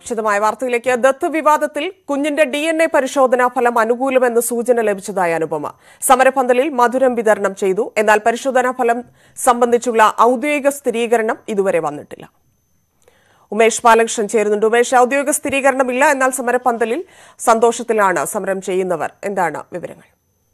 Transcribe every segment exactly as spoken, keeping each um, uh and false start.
വിശദമായ വാർത്തയിലേക്ക്. ദത്ത് വിവാദത്തിൽ കുഞ്ഞിന്റെ ഡി എൻ എ പരിശോധനാ ഫലം അനുകൂലമെന്ന് സൂചന ലഭിച്ചതായി അനുപമ. സമരപന്തലിൽ മധുരം വിതരണം ചെയ്തു. എന്നാൽ പരിശോധനാ ഫലം സംബന്ധിച്ചുള്ള ഔദ്യോഗിക സ്ഥിരീകരണം ഇതുവരെ വന്നിട്ടില്ല. ഉമേഷ് ബാലകൃഷ്ണൻ ചേരുന്നുണ്ട്. ഉമേഷ്, ഔദ്യോഗിക സ്ഥിരീകരണമില്ല, എന്നാൽ സമരപന്തലിൽ സന്തോഷത്തിലാണ് സമരം ചെയ്യുന്നവർ. എന്താണ് വിവരങ്ങൾ?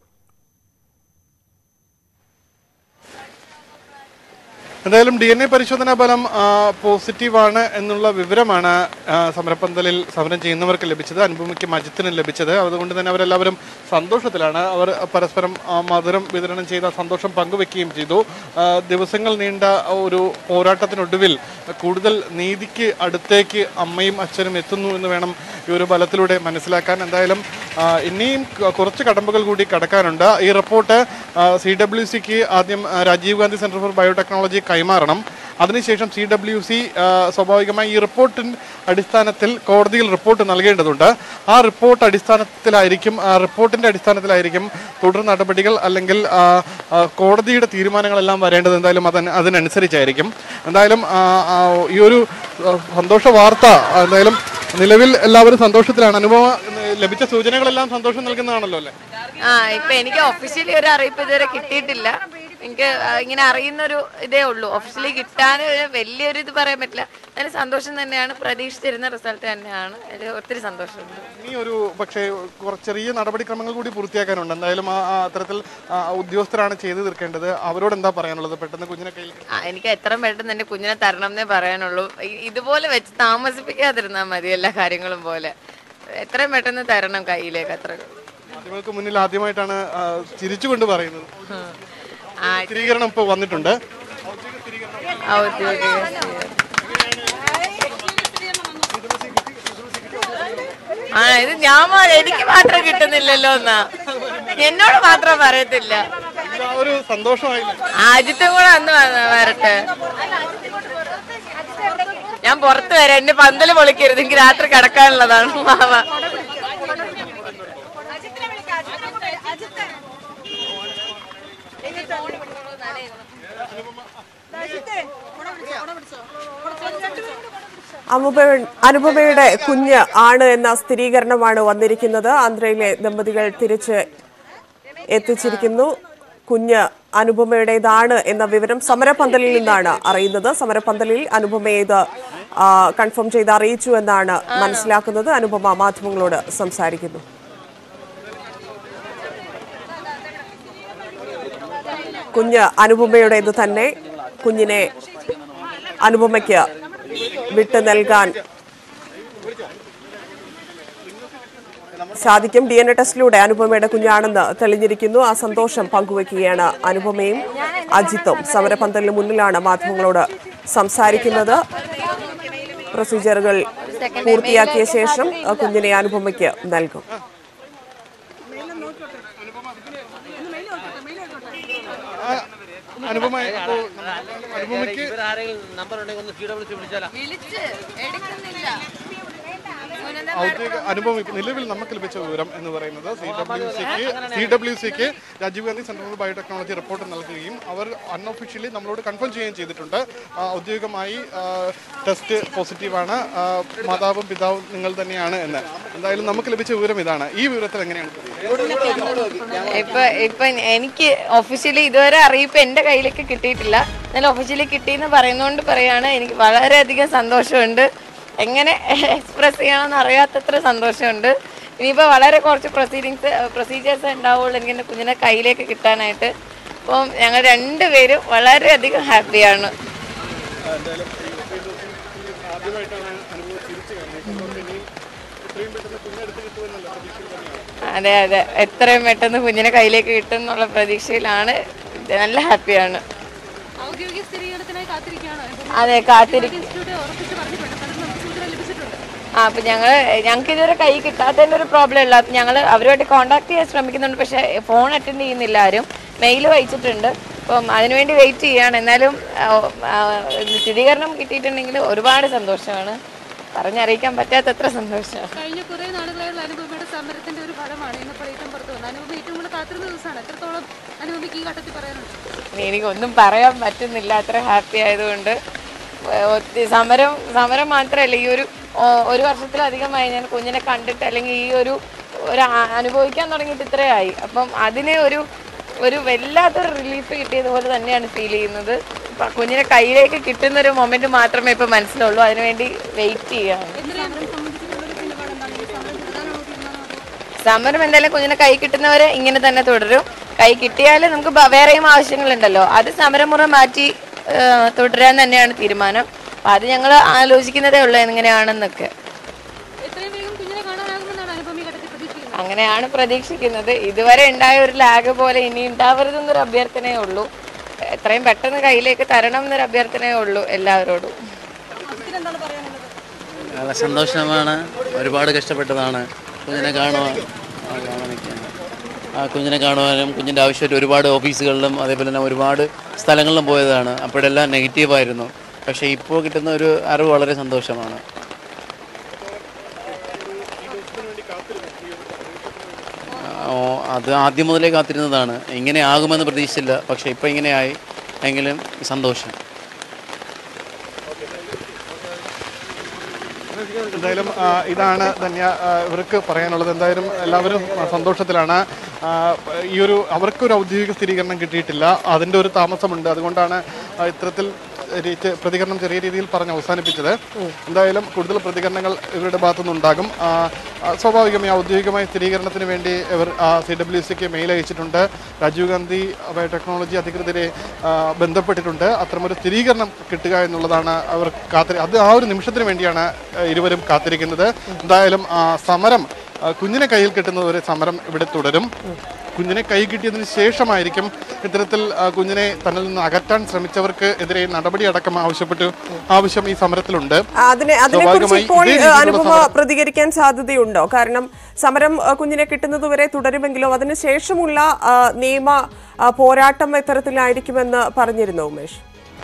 എന്തായാലും ഡി എൻ എ പരിശോധനാ ഫലം പോസിറ്റീവാണ് എന്നുള്ള വിവരമാണ് സമരപന്തലിൽ സമരം ചെയ്യുന്നവർക്ക് ലഭിച്ചത്. അനുപമയ്ക്കും അജിത്തിനും ലഭിച്ചത്. അതുകൊണ്ട് തന്നെ അവരെല്ലാവരും സന്തോഷത്തിലാണ്. അവർ പരസ്പരം മധുരം വിതരണം ചെയ്ത സന്തോഷം പങ്കുവെക്കുകയും ചെയ്തു. ദിവസങ്ങൾ നീണ്ട ഒരു പോരാട്ടത്തിനൊടുവിൽ കൂടുതൽ നീതിക്ക് അടുത്തേക്ക് അമ്മയും അച്ഛനും എത്തുന്നു എന്ന് വേണം ഈ ഒരു ഫലത്തിലൂടെ മനസ്സിലാക്കാൻ. എന്തായാലും ഇനിയും കുറച്ച് കടമ്പകൾ കൂടി കടക്കാനുണ്ട്. ഈ റിപ്പോർട്ട് സി ഡബ്ല്യു സിക്ക് ആദ്യം Rajiv Gandhi centre for biotechnology കൈമാറണം. അതിനുശേഷം സി ഡബ്ല്യു സി സ്വാഭാവികമായി ഈ റിപ്പോർട്ടിൻ്റെ അടിസ്ഥാനത്തിൽ കോടതിയിൽ റിപ്പോർട്ട് നൽകേണ്ടതുണ്ട്. ആ റിപ്പോർട്ട് അടിസ്ഥാനത്തിലായിരിക്കും ആ റിപ്പോർട്ടിൻ്റെ അടിസ്ഥാനത്തിലായിരിക്കും തുടർ നടപടികൾ അല്ലെങ്കിൽ കോടതിയുടെ തീരുമാനങ്ങളെല്ലാം വരേണ്ടത്. എന്തായാലും അത് അതിനനുസരിച്ചായിരിക്കും. എന്തായാലും ഈ ഒരു സന്തോഷ വാർത്ത എന്തായാലും നിലവിൽ എല്ലാവരും സന്തോഷത്തിലാണ്. അനുഭവം ലഭിച്ച സൂചനകളെല്ലാം സന്തോഷം നൽകുന്നതാണല്ലോ അല്ലേ? ആ ഇപ്പൊ എനിക്ക് ഒഫീഷ്യലി ഒരു അറിയിപ്പ് ഇതുവരെ കിട്ടിയിട്ടില്ല. എനിക്ക് ഇങ്ങനെ അറിയുന്നൊരു ഇതേ ഉള്ളൂ. ഒഫീഷ്യലി കിട്ടാൻ വലിയൊരു ഇത് പറയാൻ പറ്റില്ല. അതിന് സന്തോഷം തന്നെയാണ്. പ്രതീക്ഷിച്ചിരുന്ന റിസൾട്ട് തന്നെയാണ്. അതിൽ ഒത്തിരി സന്തോഷമുണ്ട്. ഇനി ഒരു പക്ഷേ ചെറിയ നടപടിക്രമങ്ങൾ കൂടി പൂർത്തിയാക്കാനുണ്ട്. എന്തായാലും ആ അത്തരത്തിൽ ഉദ്യോഗസ്ഥരാണ് ചെയ്തു തീർക്കേണ്ടത്. അവരോട് എന്താ പറയാനുള്ളത്? പെട്ടെന്ന് കുഞ്ഞിനെ കയ്യിൽ ആ എനിക്ക് എത്രയും പെട്ടെന്ന് എൻ്റെ കുഞ്ഞിനെ തരണം എന്നേ പറയാനുള്ളൂ. ഇതുപോലെ വെച്ച് താമസിപ്പിക്കാതിരുന്നാൽ മതി. എല്ലാ കാര്യങ്ങളും പോലെ എത്രയും പെട്ടെന്ന് തരണം കയ്യിലേക്ക്. അത്ര മാധ്യമങ്ങൾക്ക് മുന്നിൽ ആദ്യമായിട്ടാണ് ചിരിച്ചുകൊണ്ട് പറയുന്നത്. സ്ഥിരീകരണം ഇപ്പോൾ വന്നിട്ടുണ്ട്. ഔദ്യോഗിക ആ ഇത് ഞാൻ എനിക്ക് മാത്രം കിട്ടുന്നില്ലല്ലോ എന്നാ എന്നോട് മാത്രം പറയത്തില്ല. ഒരു സന്തോഷമായില്ല. ആദ്യത്തെ കൂടെ അന്ന് വരട്ടെ. ഞാൻ പുറത്ത് വരാം. എന്റെ പന്തല് പൊളിക്കരുത്. എനിക്ക് രാത്രി കിടക്കാനുള്ളതാണ്. മാമ അനുപമയുടെ കുഞ്ഞ് ആണ് എന്ന സ്ഥിരീകരണമാണ് വന്നിരിക്കുന്നത്. ആന്ധ്രയിലെ ദമ്പതികൾ തിരിച്ച് എത്തിച്ചിരിക്കുന്നു. കുഞ്ഞ് അനുപമയുടേതാണ് എന്ന വിവരം സമരപന്തലിൽ നിന്നാണ് അറിയുന്നത്. സമരപന്തലിൽ അനുപമയെ ഇത് കൺഫേം ചെയ്ത് അറിയിച്ചു എന്നാണ് മനസ്സിലാക്കുന്നത്. അനുപമ മാധ്യമങ്ങളോട് സംസാരിക്കുന്നു. കുഞ്ഞ് അനുപമയുടേത് തന്നെ. കുഞ്ഞിനെ അനുപമയ്ക്ക് വിട്ടു നൽകാൻ സാധിക്കും. ഡി എൻ എ ടെസ്റ്റിലൂടെ അനുപമയുടെ കുഞ്ഞാണെന്ന് തെളിഞ്ഞിരിക്കുന്നു. ആ സന്തോഷം പങ്കുവയ്ക്കുകയാണ് അനുപമയും അജിത്തും. സമരപന്തലിന് മുന്നിലാണ് മാധ്യമങ്ങളോട് സംസാരിക്കുന്നത്. പ്രൊസീജിയറുകൾ പൂർത്തിയാക്കിയ ശേഷം കുഞ്ഞിനെ അനുപമയ്ക്ക് നൽകും. അനുഭവം നിലവിൽ നമുക്ക് ലഭിച്ച വിവരം എന്ന് പറയുന്നത് സി ഡബ്ല്യു സിക്ക് സി ഡബ്ല്യു സിക്ക് Rajiv Gandhi centre for biotechnology report നൽകുകയും അവർ അൺഒഫീഷ്യലി നമ്മളോട് കൺഫേം ചെയ്യുകയും ചെയ്തിട്ടുണ്ട്. ഔദ്യോഗികമായി ടെസ്റ്റ് പോസിറ്റീവാണ്, മാതാവും പിതാവും നിങ്ങൾ തന്നെയാണ് എന്ന്. എന്തായാലും നമുക്ക് ലഭിച്ച വിവരം ഇതാണ്. ഈ വിവരത്തിൽ എങ്ങനെയാണ് ഇപ്പൊ ഇപ്പൊ എനിക്ക് ഒഫീഷ്യലി ഇതുവരെ അറിയിപ്പ് എന്റെ കയ്യിലേക്ക് കിട്ടിയിട്ടില്ല. എന്നാലും ഒഫീഷ്യലി കിട്ടിയെന്ന് പറയുന്നതുകൊണ്ട് പറയാണ് എനിക്ക് വളരെയധികം സന്തോഷമുണ്ട്. എങ്ങനെ എക്സ്പ്രസ് ചെയ്യണമെന്ന് അറിയാത്തത്ര സന്തോഷമുണ്ട്. ഇനിയിപ്പോൾ വളരെ കുറച്ച് പ്രൊസീഡിങ്സ് പ്രൊസീജിയേഴ്സ് ഉണ്ടാവുള്ളൂ എനിക്ക് എൻ്റെ കുഞ്ഞിനെ കയ്യിലേക്ക് കിട്ടാനായിട്ട്. അപ്പം ഞങ്ങൾ രണ്ടുപേരും വളരെയധികം ഹാപ്പിയാണ്. അതെ അതെ എത്രയും പെട്ടെന്ന് കുഞ്ഞിനെ കയ്യിലേക്ക് കിട്ടും എന്നുള്ള പ്രതീക്ഷയിലാണ്. നല്ല ഹാപ്പിയാണ്. അതെ കാത്തിരിക്കും. ആ അപ്പം ഞങ്ങൾ ഞങ്ങൾക്ക് ഇതുവരെ കൈ കിട്ടാത്തതിൻ്റെ ഒരു പ്രോബ്ലം ഉള്ള ഞങ്ങൾ അവരുമായിട്ട് കോൺടാക്ട് ചെയ്യാൻ ശ്രമിക്കുന്നുണ്ട്. പക്ഷേ ഫോൺ അറ്റൻഡ് ചെയ്യുന്നില്ല ആരും. മെയിൽ വായിച്ചിട്ടുണ്ട്. അപ്പം അതിനുവേണ്ടി വെയിറ്റ് ചെയ്യുകയാണ്. എന്നാലും സ്ഥിരീകരണം കിട്ടിയിട്ടുണ്ടെങ്കിൽ ഒരുപാട് സന്തോഷമാണ്. പറഞ്ഞറിയിക്കാൻ പറ്റാത്തത്ര സന്തോഷമാണ്. കഴിഞ്ഞ കുറേ നാളുകളായുള്ള അനുപമയുടെ സമരത്തിന്റെ ഒരു ഫലമാണ് ഇന്നിപ്പോൾ ഏറ്റവും പുറത്തു വന്നത്. അനുപമ ഏറ്റവും കൂടുതൽ കാത്തിരുന്ന ദിവസമാണ്. എത്രത്തോളം അനുപമയ്ക്ക് ഈ ഘട്ടത്തിൽ പറയാനുണ്ട്? എനിക്കൊന്നും പറയാൻ പറ്റുന്നില്ല. അത്ര ഹാപ്പി ആയതുകൊണ്ട് സമരം സമരം മാത്രമല്ല ഈ ഒരു ഒരു വർഷത്തിലധികമായി ഞാൻ കുഞ്ഞിനെ കണ്ടിട്ട് അല്ലെങ്കിൽ ഈ ഒരു ഒരു അനുഭവിക്കാൻ തുടങ്ങിയിട്ട് ഇത്രയായി. അപ്പം അതിനെ ഒരു ഒരു വല്ലാത്തൊരു റിലീഫ് കിട്ടിയതുപോലെ തന്നെയാണ് ഫീൽ ചെയ്യുന്നത്. കുഞ്ഞിനെ കയ്യിലേക്ക് കിട്ടുന്ന ഒരു മൊമെന്റ് മാത്രമേ ഇപ്പൊ മനസ്സിലുള്ളൂ. അതിനുവേണ്ടി വെയിറ്റ് ചെയ്യാണ്. സമരം എന്തായാലും കുഞ്ഞിനെ കൈ കിട്ടുന്നവരെ ഇങ്ങനെ തന്നെ തുടരും. കൈ കിട്ടിയാൽ നമുക്ക് വേറെയും ആവശ്യങ്ങളുണ്ടല്ലോ, അത് സമരമുറ മാറ്റി തുടരാൻ തന്നെയാണ് തീരുമാനം. അപ്പൊ അത് ഞങ്ങൾ ആലോചിക്കുന്നതേ ഉള്ളൂ എങ്ങനെയാണെന്നൊക്കെ. അങ്ങനെയാണ് പ്രതീക്ഷിക്കുന്നത്. ഇതുവരെ ഉണ്ടായ ഒരു ലാഗ് പോലെ ഇനി ഉണ്ടാവരുതെന്നൊരു അഭ്യർത്ഥനയേ ഉള്ളൂ. എത്രയും പെട്ടെന്ന് കയ്യിലേക്ക് തരണം എന്നൊരു അഭ്യർത്ഥനയേ ഉള്ളൂ എല്ലാവരോടും. സന്തോഷമാണ്. ഒരുപാട് കഷ്ടപ്പെട്ടതാണ് കുഞ്ഞിനെ കാണുവാൻ ആ കുഞ്ഞിനെ കാണുവാനും കുഞ്ഞിൻ്റെ ആവശ്യമായിട്ട് ഒരുപാട് ഓഫീസുകളിലും അതേപോലെ തന്നെ ഒരുപാട് സ്ഥലങ്ങളിലും പോയതാണ്. അപ്പോഴെല്ലാം നെഗറ്റീവായിരുന്നു. പക്ഷേ ഇപ്പോൾ കിട്ടുന്ന ഒരു അറിവ് വളരെ സന്തോഷമാണ്. അത് ആദ്യം മുതലേ കാത്തിരുന്നതാണ്. ഇങ്ങനെ ആകുമെന്ന് പ്രതീക്ഷിച്ചില്ല. പക്ഷേ ഇപ്പോൾ ഇങ്ങനെയായി എങ്കിലും സന്തോഷം. എന്തായാലും ഇതാണ് ധന്യ ഇവർക്ക് പറയാനുള്ളത്. എന്തായാലും എല്ലാവരും സന്തോഷത്തിലാണ്. ഈ ഒരു അവർക്കൊരു ഔദ്യോഗിക സ്ഥിരീകരണം കിട്ടിയിട്ടില്ല, അതിൻ്റെ ഒരു താമസമുണ്ട്. അതുകൊണ്ടാണ് ഇത്തരത്തിൽ പ്രതികരണം ചെറിയ രീതിയിൽ പറഞ്ഞ് അവസാനിപ്പിച്ചത്. എന്തായാലും കൂടുതൽ പ്രതികരണങ്ങൾ ഇവരുടെ ഭാഗത്തുനിന്നുണ്ടാകും. സ്വാഭാവികമായി ഔദ്യോഗികമായ സ്ഥിരീകരണത്തിന് വേണ്ടി ഇവർ സി ഡബ്ല്യു സിക്ക് മെയിൽ അയച്ചിട്ടുണ്ട്. രാജീവ് ഗാന്ധി ബയോടെക്നോളജി അധികൃതരെ ബന്ധപ്പെട്ടിട്ടുണ്ട്. അത്തരമൊരു സ്ഥിരീകരണം കിട്ടുക എന്നുള്ളതാണ് അവർ കാത്തിരി അത് ആ ഒരു നിമിഷത്തിന് വേണ്ടിയാണ് ഇരുവരും കാത്തിരിക്കുന്നത്. എന്തായാലും സമരം കുഞ്ഞിനെ കയ്യിൽ കിട്ടുന്നതുവരെ സമരം ഇവിടെ തുടരും. കുഞ്ഞിനെ കൈ കിട്ടിയതിന് ശേഷമായിരിക്കും ഇത്തരത്തിൽ കുഞ്ഞിനെ തന്നിൽ നിന്ന് അകറ്റാൻ ശ്രമിച്ചവർക്ക് എതിരെ നടപടി അടക്കം ആവശ്യപ്പെട്ടു ആവശ്യം ഈ സമരത്തിലുണ്ട്. അനുപമ പ്രതികരിക്കാൻ സാധ്യതയുണ്ടോ? കാരണം സമരം കുഞ്ഞിനെ കിട്ടുന്നതുവരെ തുടരുമെങ്കിലോ അതിനുശേഷമുള്ള നിയമ പോരാട്ടം ഇത്തരത്തിലായിരിക്കുമെന്ന് പറഞ്ഞിരുന്നു ഉമേഷ്.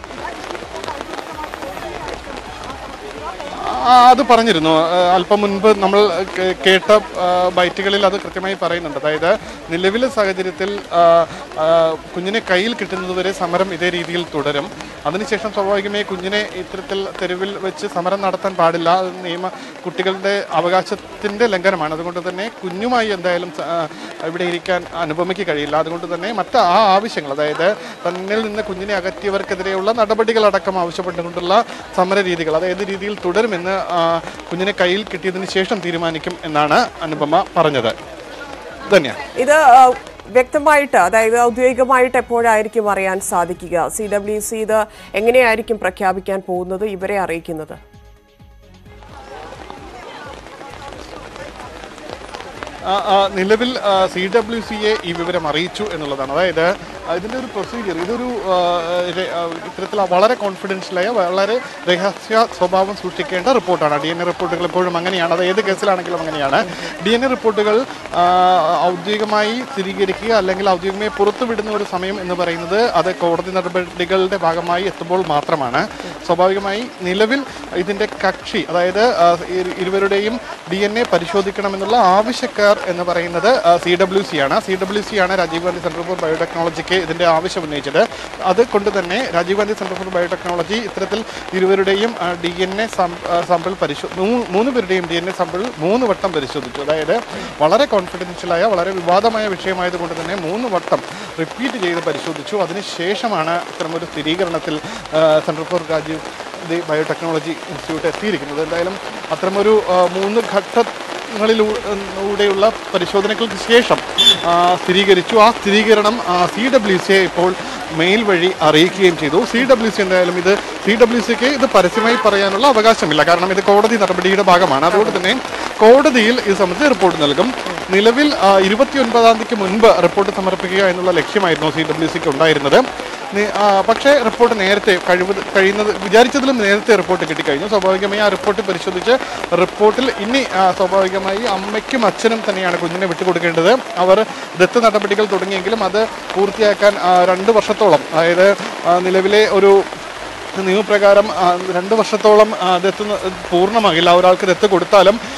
അത് പറഞ്ഞിരുന്നു അല്പം മുൻപ് നമ്മൾ കേട്ട ബൈറ്റുകളിൽ അത് കൃത്യമായി പറയുന്നുണ്ട്. അതായത് നിലവിലെ സാഹചര്യത്തിൽ കുഞ്ഞിനെ കയ്യിൽ കിട്ടുന്നതുവരെ സമരം ഇതേ രീതിയിൽ തുടരും. അതിനുശേഷം സ്വാഭാവികമായി കുഞ്ഞിനെ ഇത്തരത്തിൽ തെരുവിൽ വെച്ച് സമരം നടത്താൻ പാടില്ല. നിയമ കുട്ടികളുടെ അവകാശത്തിൻ്റെ ലംഘനമാണ്. അതുകൊണ്ട് തന്നെ കുഞ്ഞുമായി എന്തായാലും ഇവിടെ ഇരിക്കാൻ അനുപമയ്ക്ക് കഴിയില്ല. അതുകൊണ്ട് തന്നെ മറ്റ് ആ ആവശ്യങ്ങൾ, അതായത് തന്നിൽ നിന്ന് കുഞ്ഞിനെ അകറ്റിയവർക്കെതിരെയുള്ള നടപടികളടക്കം ആവശ്യപ്പെട്ടുകൊണ്ടുള്ള സമര രീതികൾ അത് ഏത് രീതിയിൽ തുടരുമെന്ന് കുഞ്ഞിനെ കയ്യിൽ കിട്ടിയതിന് ശേഷം തീരുമാനിക്കും എന്നാണ് അനുപമ പറഞ്ഞത്. ധന്യ, ഇത് വ്യക്തമായിട്ട് അതായത് ഔദ്യോഗികമായിട്ട് എപ്പോഴായിരിക്കും അറിയാൻ സാധിക്കുക? സി ഡബ്ല്യു സി ഇത് എങ്ങനെയായിരിക്കും പ്രഖ്യാപിക്കാൻ പോകുന്നത്, ഇവരെ അറിയിക്കുന്നത്? നിലവിൽ സി ഡബ്ല്യു സിയെ ഈ വിവരം അറിയിച്ചു എന്നുള്ളതാണ്. അതായത് ഇതിൻ്റെ ഒരു പ്രൊസീജിയർ, ഇതൊരു ഇത്തരത്തിൽ വളരെ കോൺഫിഡൻഷ്യലായ വളരെ രഹസ്യ സ്വഭാവം സൂക്ഷിക്കേണ്ട റിപ്പോർട്ടാണ്. ഡി എൻ എ റിപ്പോർട്ടുകൾ എപ്പോഴും അങ്ങനെയാണ്. അത് ഏത് കേസിലാണെങ്കിലും അങ്ങനെയാണ്. ഡി എൻ എ റിപ്പോർട്ടുകൾ ഔദ്യോഗികമായി സ്ഥിരീകരിക്കുക അല്ലെങ്കിൽ ഔദ്യോഗികമായി പുറത്തുവിടുന്ന ഒരു സമയം എന്ന് പറയുന്നത് അത് കോടതി നടപടികളുടെ ഭാഗമായി എത്തുമ്പോൾ മാത്രമാണ്. സ്വാഭാവികമായി നിലവിൽ ഇതിൻ്റെ കക്ഷി, അതായത് ഇരുവരുടെയും ഡി എൻ എ പരിശോധിക്കണമെന്നുള്ള ആവശ്യക്കാർ എന്ന് പറയുന്നത് സി ഡബ്ല്യു സി ആണ്. സി ഡബ്ല്യു സി ആണ് രാജീവ് ഗാന്ധി സെന്റർ ഫോർ ബയോടെക്നോളജിക്ക് ഇതിൻ്റെ ആവശ്യം ഉന്നയിച്ചത്. അതുകൊണ്ട് തന്നെ Rajiv Gandhi centre for biotechnology ഇത്തരത്തിൽ ഇരുവരുടെയും ഡി എൻ എ സാമ്പിൾ പരിശോ മൂന്ന് പേരുടെയും ഡി എൻ എ സാമ്പിൾ മൂന്ന് വട്ടം പരിശോധിച്ചു. അതായത് വളരെ കോൺഫിഡൻഷ്യലായ വളരെ വിവാദമായ വിഷയമായതുകൊണ്ട് തന്നെ മൂന്ന് വട്ടം റിപ്പീറ്റ് ചെയ്ത് പരിശോധിച്ചു. അതിനുശേഷമാണ് ഇത്തരമൊരു സ്ഥിരീകരണത്തിൽ centre for Rajiv Gandhi biotechnology institute എത്തിയിരിക്കുന്നത്. എന്തായാലും അത്തരമൊരു മൂന്ന് ഘട്ടങ്ങളിലൂടെയുള്ള പരിശോധനകൾക്ക് ശേഷം സ്ഥിരീകരിച്ചു. ആ സ്ഥിരീകരണം സി ഡബ്ല്യു സിയെ ഇപ്പോൾ മെയിൽ വഴി അറിയിക്കുകയും ചെയ്തു. സി ഡബ്ല്യു സി എന്തായാലും ഇത് സി ഡബ്ല്യു സിക്ക് ഇത് പരസ്യമായി പറയാനുള്ള അവകാശമില്ല. കാരണം ഇത് കോടതി നടപടിയുടെ ഭാഗമാണ്. അതുകൊണ്ട് തന്നെ കോടതിയിൽ ഇത് സംബന്ധിച്ച് റിപ്പോർട്ട് നൽകും. നിലവിൽ ഇരുപത്തി ഒൻപതാം തീയതിക്ക് മുൻപ് റിപ്പോർട്ട് സമർപ്പിക്കുക എന്നുള്ള ലക്ഷ്യമായിരുന്നു സി ഡബ്ല്യു സിക്ക് ഉണ്ടായിരുന്നത്. പക്ഷേ റിപ്പോർട്ട് നേരത്തെ കഴിവ് കഴിയുന്നത് വിചാരിച്ചതിലും നേരത്തെ റിപ്പോർട്ട് കിട്ടിക്കഴിഞ്ഞു. സ്വാഭാവികമായി ആ റിപ്പോർട്ട് പരിശോധിച്ച് റിപ്പോർട്ടിൽ ഇനി സ്വാഭാവികമായി അമ്മയ്ക്കും അച്ഛനും തന്നെയാണ് കുഞ്ഞിനെ വിട്ടുകൊടുക്കേണ്ടത്. അവർ ദത്ത് നടപടികൾ തുടങ്ങിയെങ്കിലും അത് പൂർത്തിയാക്കാൻ രണ്ട് വർഷത്തോളം, അതായത് നിലവിലെ ഒരു നിയമപ്രകാരം രണ്ട് വർഷത്തോളം ദത്ത് പൂർണ്ണമാകില്ല. ഒരാൾക്ക് ദത്ത് കൊടുത്താലും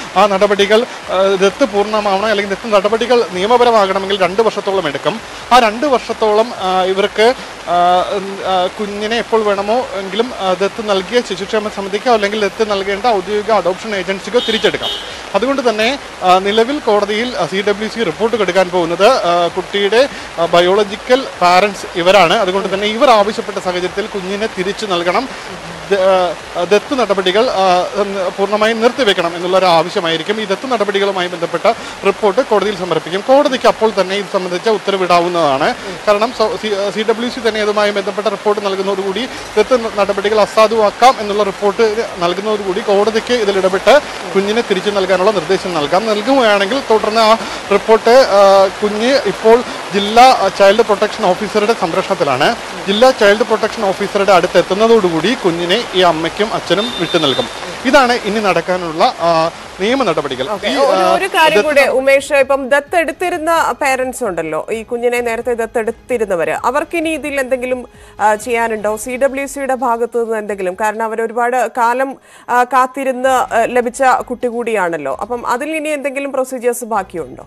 ആ നടപടികൾ ദത്ത് പൂർണ്ണമാവണം അല്ലെങ്കിൽ ദത്ത് നടപടികൾ നിയമപരമാകണമെങ്കിൽ രണ്ട് വർഷത്തോളം എടുക്കും. ആ രണ്ട് വർഷത്തോളം ഇവർക്ക് കുഞ്ഞിനെ എപ്പോൾ വേണമോ എങ്കിലും ദത്ത് നൽകിയ ശിശുക്ഷേമ സമിതിക്കോ അല്ലെങ്കിൽ ദത്ത് നൽകേണ്ട ഔദ്യോഗിക അഡോപ്ഷൻ ഏജൻസിക്കോ തിരിച്ചെടുക്കാം. അതുകൊണ്ട് തന്നെ നിലവിൽ കോടതിയിൽ സി ഡബ്ല്യു സി റിപ്പോർട്ട് കൊടുക്കാൻ പോകുന്നത് കുട്ടിയുടെ ബയോളജിക്കൽ പാരൻസ് ഇവരാണ്. അതുകൊണ്ട് തന്നെ ഇവർ ആവശ്യപ്പെട്ട സാഹചര്യത്തിൽ കുഞ്ഞിനെ തിരിച്ചു നൽകണം, ദത്ത് നടപടികൾ പൂർണ്ണമായും നിർത്തിവെക്കണം എന്നുള്ളൊരു ആവശ്യമായിരിക്കും. ഈ ദത്ത് നടപടികളുമായി ബന്ധപ്പെട്ട റിപ്പോർട്ട് കോടതിയിൽ സമർപ്പിക്കും. കോടതിക്ക് അപ്പോൾ തന്നെ ഇത് സംബന്ധിച്ച ഉത്തരവിടാവുന്നതാണ്. കാരണം സി ഡബ്ല്യു സി തന്നെ ഇതുമായി ബന്ധപ്പെട്ട റിപ്പോർട്ട് നൽകുന്നതോടുകൂടി ദത്ത് നടപടികൾ അസാധുവാക്കാം എന്നുള്ള റിപ്പോർട്ട് നൽകുന്നതോടുകൂടി കോടതിക്ക് ഇതിൽ ഇടപെട്ട് കുഞ്ഞിനെ തിരിച്ചു നൽകാനുള്ള നിർദ്ദേശം നൽകാം. നൽകുകയാണെങ്കിൽ തുടർന്ന് ആ റിപ്പോർട്ട് കുഞ്ഞ് ഇപ്പോൾ ജില്ലാ ചൈൽഡ് പ്രൊട്ടക്ഷൻ ഓഫീസറുടെ സംരക്ഷണത്തിലാണ്. ജില്ലാ ചൈൽഡ് പ്രൊട്ടക്ഷൻ ഓഫീസറുടെ അടുത്ത് എത്തുന്നതോടുകൂടി കുഞ്ഞിനെ ഈ അമ്മയ്ക്കും അച്ഛനും വിട്ടു നൽകും. ഇതാണ് ഇനി നടക്കാനുള്ള നിയമ നടപടികൾ. ഒരു കാര്യം കൂടെ ഉമേഷ്, ഇപ്പം ദത്തെടുത്തിരുന്ന പേരൻസ് ഉണ്ടല്ലോ, ഈ കുഞ്ഞിനെ നേരത്തെ ദത്തെടുത്തിരുന്നവര്, അവർക്കിനി ഇതിൽ എന്തെങ്കിലും ചെയ്യാനുണ്ടോ സി ഡബ്ല്യു സിയുടെ ഭാഗത്തു നിന്ന് എന്തെങ്കിലും? കാരണം അവർ ഒരുപാട് കാലം കാത്തിരുന്ന് ലഭിച്ച കുട്ടി കൂടിയാണല്ലോ. അപ്പം അതിൽ ഇനി എന്തെങ്കിലും പ്രൊസീജിയേഴ്സ് ബാക്കിയുണ്ടോ?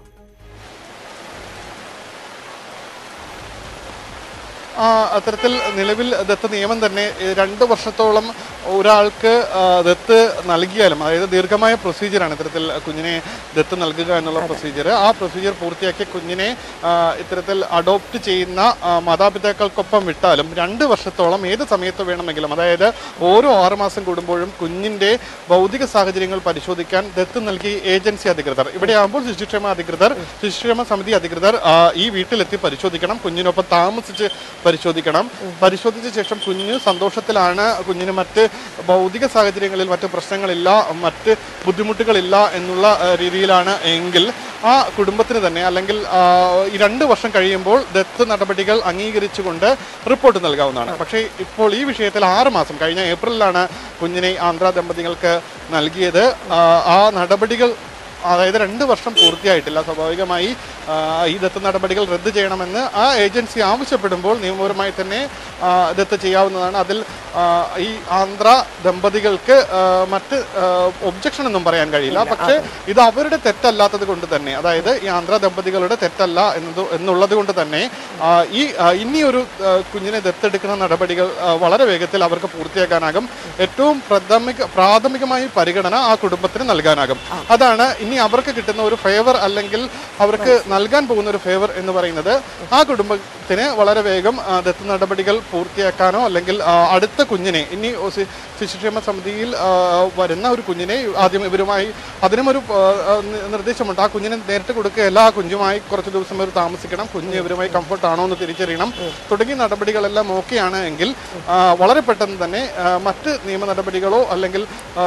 അത്തരത്തിൽ നിലവിൽ ദത്ത് നിയമം തന്നെ രണ്ട് വർഷത്തോളം ഒരാൾക്ക് ദത്ത് നൽകിയാലും, അതായത് ദീർഘമായ പ്രൊസീജിയറാണ് ഇത്തരത്തിൽ കുഞ്ഞിനെ ദത്ത് നൽകുക എന്നുള്ള പ്രൊസീജിയർ. ആ പ്രൊസീജിയർ പൂർത്തിയാക്കി കുഞ്ഞിനെ ഇത്തരത്തിൽ അഡോപ്റ്റ് ചെയ്യുന്ന മാതാപിതാക്കൾക്കൊപ്പം വിട്ടാലും രണ്ട് വർഷത്തോളം ഏത് സമയത്ത് വേണമെങ്കിലും, അതായത് ഓരോ ആറുമാസം കൂടുമ്പോഴും കുഞ്ഞിൻ്റെ ഭൗതിക സാഹചര്യങ്ങൾ പരിശോധിക്കാൻ ദത്ത് നൽകി ഏജൻസി അധികൃതർ, ഇവിടെ ആകുമ്പോൾ ശിശുക്ഷേമ അധികൃതർ, ശിശുക്ഷേമ സമിതി അധികൃതർ ഈ വീട്ടിലെത്തി പരിശോധിക്കണം, കുഞ്ഞിനൊപ്പം താമസിച്ച് പരിശോധിക്കണം. പരിശോധിച്ച ശേഷം കുഞ്ഞ് സന്തോഷത്തിലാണ്, കുഞ്ഞിന് മറ്റ് ഭൗതിക സാഹചര്യങ്ങളിൽ മറ്റ് പ്രശ്നങ്ങളില്ല, മറ്റ് ബുദ്ധിമുട്ടുകളില്ല എന്നുള്ള രീതിയിലാണ് എങ്കിൽ ആ കുടുംബത്തിന് തന്നെ അല്ലെങ്കിൽ ഈ രണ്ട് വർഷം കഴിയുമ്പോൾ ദത്ത് നടപടികൾ അംഗീകരിച്ചുകൊണ്ട് റിപ്പോർട്ട് നൽകാവുന്നതാണ്. പക്ഷേ ഇപ്പോൾ ഈ വിഷയത്തിൽ ആറ് മാസം കഴിഞ്ഞ ഏപ്രിലിലാണ് കുഞ്ഞിനെ ആന്ധ്ര ദമ്പതികൾക്ക് നൽകിയത്. ആ നടപടികൾ, അതായത് രണ്ട് വർഷം പൂർത്തിയായിട്ടില്ല. സ്വാഭാവികമായി ഈ ദത്ത് നടപടികൾ റദ്ദ് ചെയ്യണമെന്ന് ആ ഏജൻസി ആവശ്യപ്പെടുമ്പോൾ നിയമപരമായി തന്നെ ദത്ത് ചെയ്യാവുന്നതാണ്. അതിൽ ഈ ആന്ധ്ര ദമ്പതികൾക്ക് മറ്റ് ഒബ്ജക്ഷൻ ഒന്നും പറയാൻ കഴിയില്ല. പക്ഷേ ഇത് അവരുടെ തെറ്റല്ലാത്തത് കൊണ്ട് തന്നെ, അതായത് ഈ ആന്ധ്ര ദമ്പതികളുടെ തെറ്റല്ല എന്നത് എന്നുള്ളത് കൊണ്ട് തന്നെ ഈ ഇനിയൊരു കുഞ്ഞിനെ ദത്തെടുക്കുന്ന നടപടികൾ വളരെ വേഗത്തിൽ അവർക്ക് പൂർത്തിയാക്കാനാകും. ഏറ്റവും പ്രാഥമിക പ്രാഥമികമായി പരിഗണന ആ കുടുംബത്തിന് നൽകാനാകും. അതാണ് ഇനി അവർക്ക് കിട്ടുന്ന ഒരു ഫേവർ, അല്ലെങ്കിൽ അവർക്ക് നൽകാൻ പോകുന്ന ഒരു ഫേവർ എന്ന് പറയുന്നത് ആ കുടുംബത്തിന് വളരെ വേഗം ദത്ത് നടപടികൾ പൂർത്തിയാക്കാനോ അല്ലെങ്കിൽ അടുത്ത കുഞ്ഞിനെ, ഇനി ശിശുക്ഷേമ സമിതിയിൽ വരുന്ന ഒരു കുഞ്ഞിനെ ആദ്യം ഇവരുമായി, അതിനും ഒരു നിർദ്ദേശമുണ്ട്. ആ കുഞ്ഞിനെ നേരിട്ട് കൊടുക്കുകയല്ല, ആ കുഞ്ഞുമായി കുറച്ച് ദിവസം ഇവർ താമസിക്കണം, കുഞ്ഞ് ഇവരുമായി കംഫർട്ട് ആണോ എന്ന് തിരിച്ചറിയണം. തുടങ്ങിയ നടപടികളെല്ലാം ഓക്കെയാണ് എങ്കിൽ വളരെ പെട്ടെന്ന് തന്നെ മറ്റ് നിയമ നടപടികളോ അല്ലെങ്കിൽ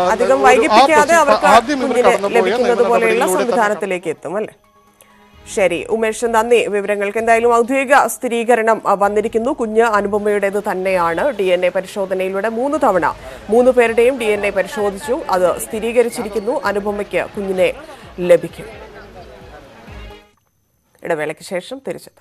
ആദ്യം ഇവർ കടന്നുപോയ സംവിധാനത്തിലേക്ക് എത്തും അല്ലേ? ശരി ഉമേഷ്, നന്ദി വിവരങ്ങൾക്ക്. എന്തായാലും ഔദ്യോഗിക സ്ഥിരീകരണം വന്നിരിക്കുന്നു. കുഞ്ഞ് അനുപമയുടേത് തന്നെയാണ്. ഡി എൻ എ പരിശോധനയിലൂടെ മൂന്ന് തവണ മൂന്ന് പേരുടെയും ഡി എൻ എ പരിശോധിച്ചു, അത് സ്ഥിരീകരിച്ചിരിക്കുന്നു. അനുപമയ്ക്ക് കുഞ്ഞിനെ ലഭിക്കും. ഇടവേളയ്ക്ക് ശേഷം തിരിച്ചെത്താം.